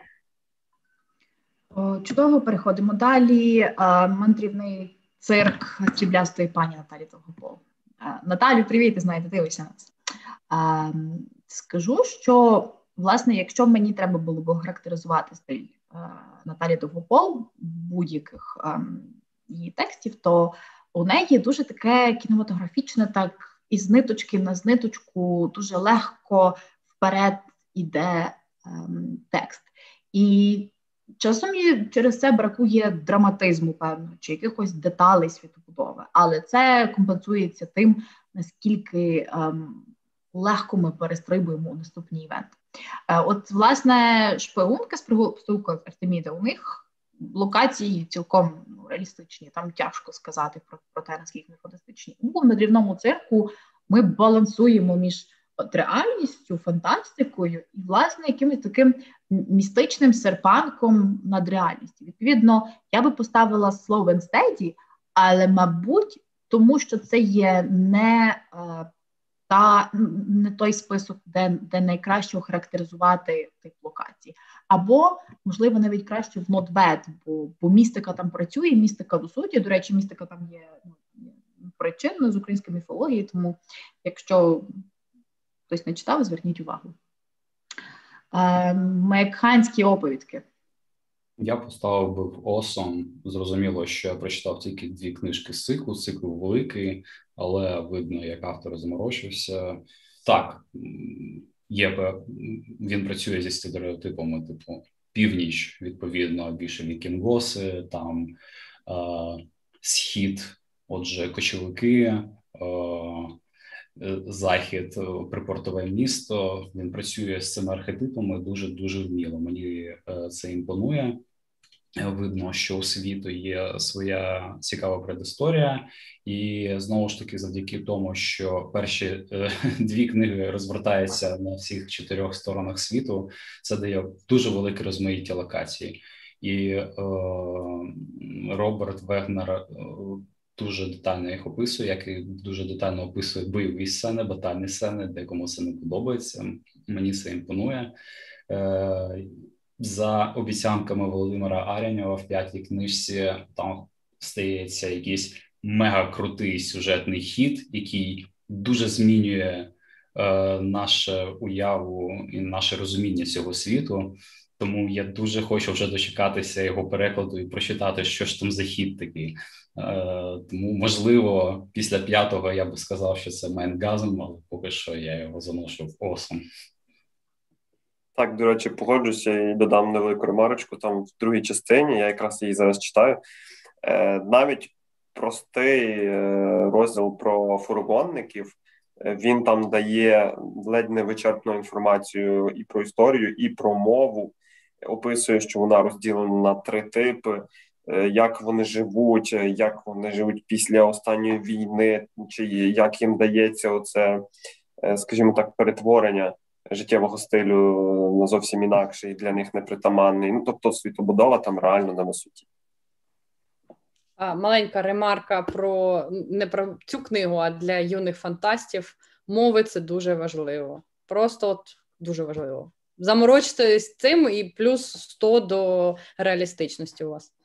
Чудово, переходимо далі. Мандрівний цирк сріблястої пані Наталі Довгополової. Наталю, привіт, ти знаєте, дивишся нас. А, скажу, що, власне, якщо мені треба було б характеризувати стиль а, Наталі Довгопол будь-яких а, її текстів, то у неї дуже таке кінематографічне, так, із ниточки на зниточку, дуже легко вперед іде а, текст. І часом через це бракує драматизму, певно, чи якихось деталей світобудови, але це компенсується тим, наскільки ем, легко ми перестрибуємо у наступний івент. Е, от, власне, шпигунка з пригулкою Артеміда, у них локації цілком ну, реалістичні, там тяжко сказати про, про те, наскільки вони фантастичні. У надрівному цирку ми балансуємо між от реальністю, фантастикою і, власне, якимось таким містичним серпанком над реальністю. Відповідно, я би поставила Slow and Steady, але, мабуть, тому що це є не, та, не той список, де, де найкраще охарактеризувати тип локацій. Або, можливо, навіть краще в Not Bad, бо, бо містика там працює, містика до суті. До речі, містика там є ну, причинною з української міфології, тому якщо хтось не читав, зверніть увагу. Е, Мекханські оповідки. Я поставив би в Осом. Зрозуміло, що я прочитав тільки дві книжки з циклу, цикл великий, але видно, як автор заморочився. Так, є, він працює зі стереотипами, типу, північ, відповідно, більше вікінгоси, там е, схід, отже, кочовики, е, захід, припортове місто. Він працює з цими архетипами дуже-дуже вміло. Мені це імпонує. Видно, що у світу є своя цікава предісторія. І знову ж таки, завдяки тому, що перші е, дві книги розвертаються на всіх чотирьох сторонах світу, це дає дуже велике розмаїття локацій. І е, Роберт Вегнер е, дуже детально їх описує, як і дуже детально описує бойові сцени, батальні сцени, декому це не подобається. Мені це імпонує. Е, за обіцянками Володимира Арєнєва в п'ятій книжці там стається якийсь мега-крутий сюжетний хід, який дуже змінює е, нашу уяву і наше розуміння цього світу. Тому я дуже хочу вже дочекатися його перекладу і прочитати, що ж там за хід такий. Е, тому, можливо, після п'ятого я би сказав, що це Майнгазм, але поки що я його заношу в Осом. Так, до речі, погоджуся і додам невелику ремарочку. Там в другій частині, я якраз її зараз читаю, е, навіть простий е, розділ про фургонників, е, він там дає ледь не вичерпну інформацію і про історію, і про мову, описує, що вона розділена на три типи, е, як вони живуть, як вони живуть після останньої війни, чи як їм дається оце, е, скажімо так, перетворення життєвого стилю на зовсім інакший, для них непритаманний. Ну, тобто світобудова там реально на висоті. А, маленька ремарка про, не про цю книгу, а для юних фантастів. Мови – це дуже важливо. Просто от дуже важливо. Заморочтесь цим і плюс сто до реалістичності у вас.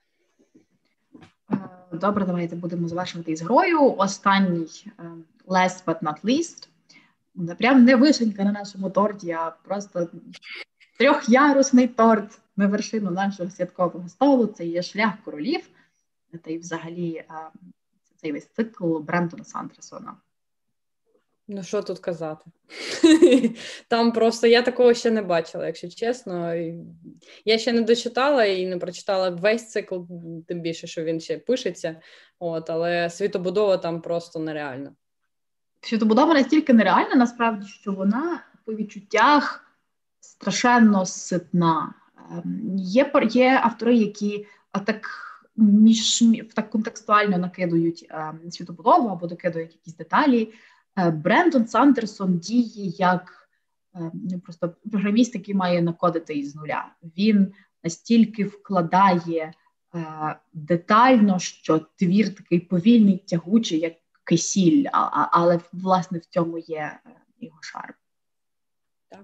Добре, давайте будемо завершувати із грою. Останній, last but not least. Прям не вишенька на нашому торті, а просто трьохярусний торт на вершину нашого святкового столу. Це є «Шлях королів», та й взагалі цей весь цикл Брентона Сандерсона. Ну, що тут казати? Там просто я такого ще не бачила, якщо чесно. Я ще не дочитала і не прочитала весь цикл, тим більше, що він ще пишеться. От, але світобудова там просто нереальна. Світобудова настільки нереальна, насправді, що вона по відчуттях страшенно ситна. Є, є автори, які так, між, так контекстуально накидують світобудову або докидують якісь деталі. Брентон Сандерсон діє як не просто програміст, який має накодити із нуля. Він настільки вкладає детально, що твір такий повільний, тягучий, як кисіль, а, а, але, власне, в цьому є його шарм. Так.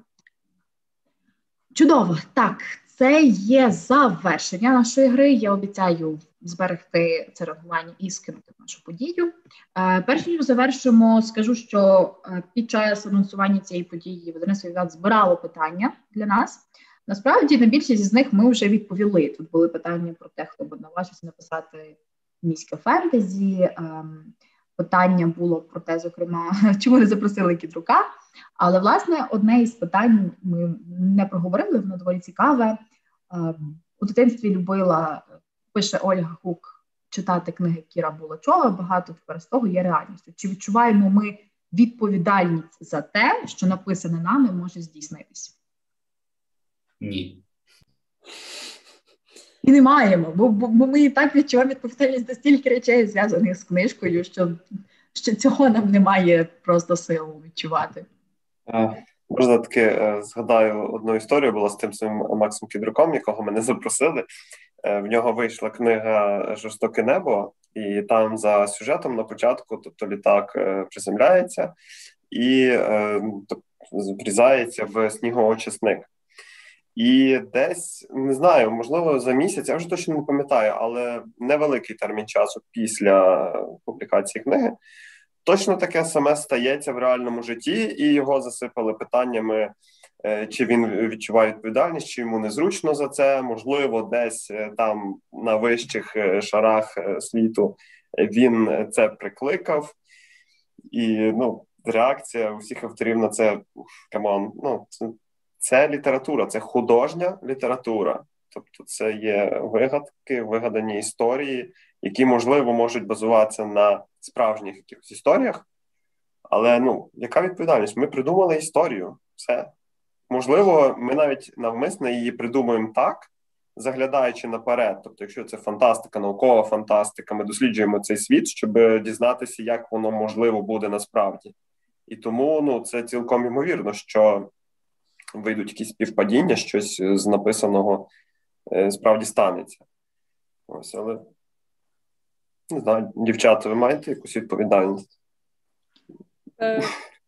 Чудово. Так, це є завершення нашої гри. Я обіцяю зберегти це реагування і скинути нашу подію. Перш ніж завершимо, скажу, що під час анонсування цієї події видавництво «Віват» збирало питання для нас. Насправді, на більшість з них ми вже відповіли. Тут були питання про те, хто б наважився написати міське фентезі, питання було про те, зокрема, чому не запросили Кідрука. Але, власне, одне із питань ми не проговорили, воно доволі цікаве. У дитинстві любила, пише Ольга Хук, читати книги Кіра Булачова, багато тепер з того є реальністю. Чи відчуваємо ми відповідальність за те, що написане нами може здійснитися? Ні. І не маємо, бо, бо, бо ми і так відчуваємо відповідальність до стільки речей, зв'язаних з книжкою, що, що цього нам немає просто сил відчувати. Можна таки е, згадаю одну історію, була з тим самим Максом Кідруком, якого мене запросили. Е, в нього вийшла книга «Жорстоке небо», і там за сюжетом на початку, тобто літак е, приземляється і е, тобто, врізається в снігоочисник. І десь, не знаю, можливо, за місяць, я вже точно не пам'ятаю, але невеликий термін часу після публікації книги, точно таке саме стається в реальному житті, і його засипали питаннями, чи він відчуває відповідальність, чи йому незручно за це, можливо, десь там на вищих шарах світу він це прикликав. І, ну, реакція усіх авторів на це, камон, ну, це, це література, це художня література. Тобто це є вигадки, вигадані історії, які, можливо, можуть базуватися на справжніх якихось історіях. Але, ну, яка відповідальність? Ми придумали історію, все. Можливо, ми навіть навмисно її придумуємо так, заглядаючи наперед. Тобто, якщо це фантастика, наукова фантастика, ми досліджуємо цей світ, щоб дізнатися, як воно, можливо, буде насправді. І тому, ну, це цілком ймовірно, що вийдуть якісь співпадіння, щось з написаного е, справді станеться. Ось, але, не знаю, дівчата, ви маєте якусь відповідальність? Е,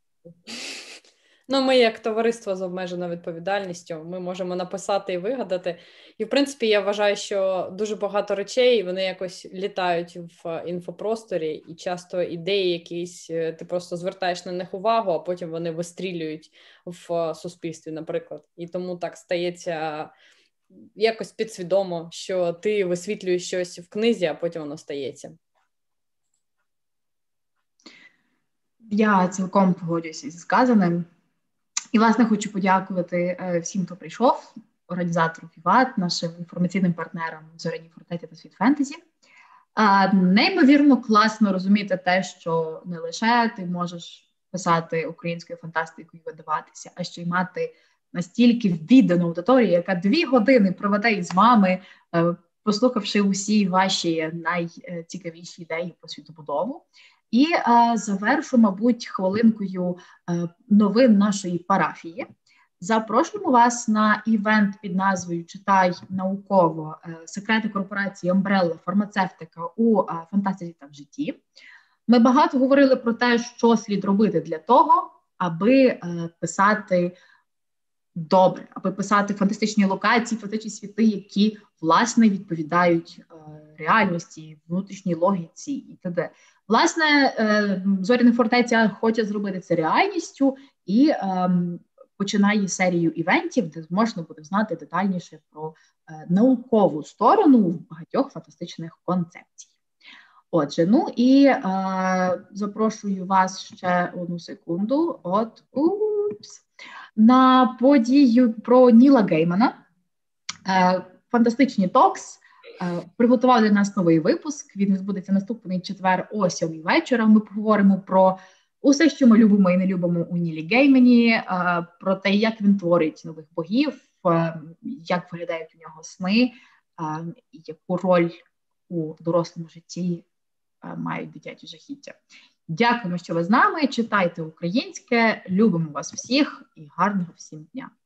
ну, ми як товариство з обмеженою відповідальністю, ми можемо написати і вигадати. І, в принципі, я вважаю, що дуже багато речей, вони якось літають в інфопросторі, і часто ідеї якісь, ти просто звертаєш на них увагу, а потім вони вистрілюють в суспільстві, наприклад. І тому так стається якось підсвідомо, що ти висвітлюєш щось в книзі, а потім воно стається. Я цілком погоджуюся зі сказаним. І, власне, хочу подякувати всім, хто прийшов, організатору «Віват», нашим інформаційним партнерам «Зоряні фортеці» та «Світ фентезі». Неймовірно класно розуміти те, що не лише ти можеш писати українською фантастикою і видаватися, а ще й мати настільки віддану аудиторію, яка дві години проведе із вами, послухавши усі ваші найцікавіші ідеї про світобудову. І е, завершу, мабуть, хвилинкою е, новин нашої парафії. Запрошуємо вас на івент під назвою «Читай науково. Е, секрети корпорації Umbrella. Фармацевтика у е, фантастиці та в житті». Ми багато говорили про те, що слід робити для того, аби е, писати добре, аби писати фантастичні локації, фантастичні світи, які, власне, відповідають е, реальності, внутрішній логіці і т.д. Власне, «Зоряна фортеця» хоче зробити це реальністю і е, починає серію івентів, де можна буде знати детальніше про е, наукову сторону багатьох фантастичних концепцій. Отже, ну і е, запрошую вас ще одну секунду от, упс, на подію про Ніла Геймана. Е, фантастичні токс. Приготували для нас новий випуск, він відбудеться наступний четвер о сьомій вечора. Ми поговоримо про усе, що ми любимо і не любимо у Нілі Геймані, про те, як він творить нових богів, як виглядають у нього сни, яку роль у дорослому житті мають дитячі жахіття. Дякуємо, що ви з нами, читайте українське, любимо вас всіх і гарного всім дня!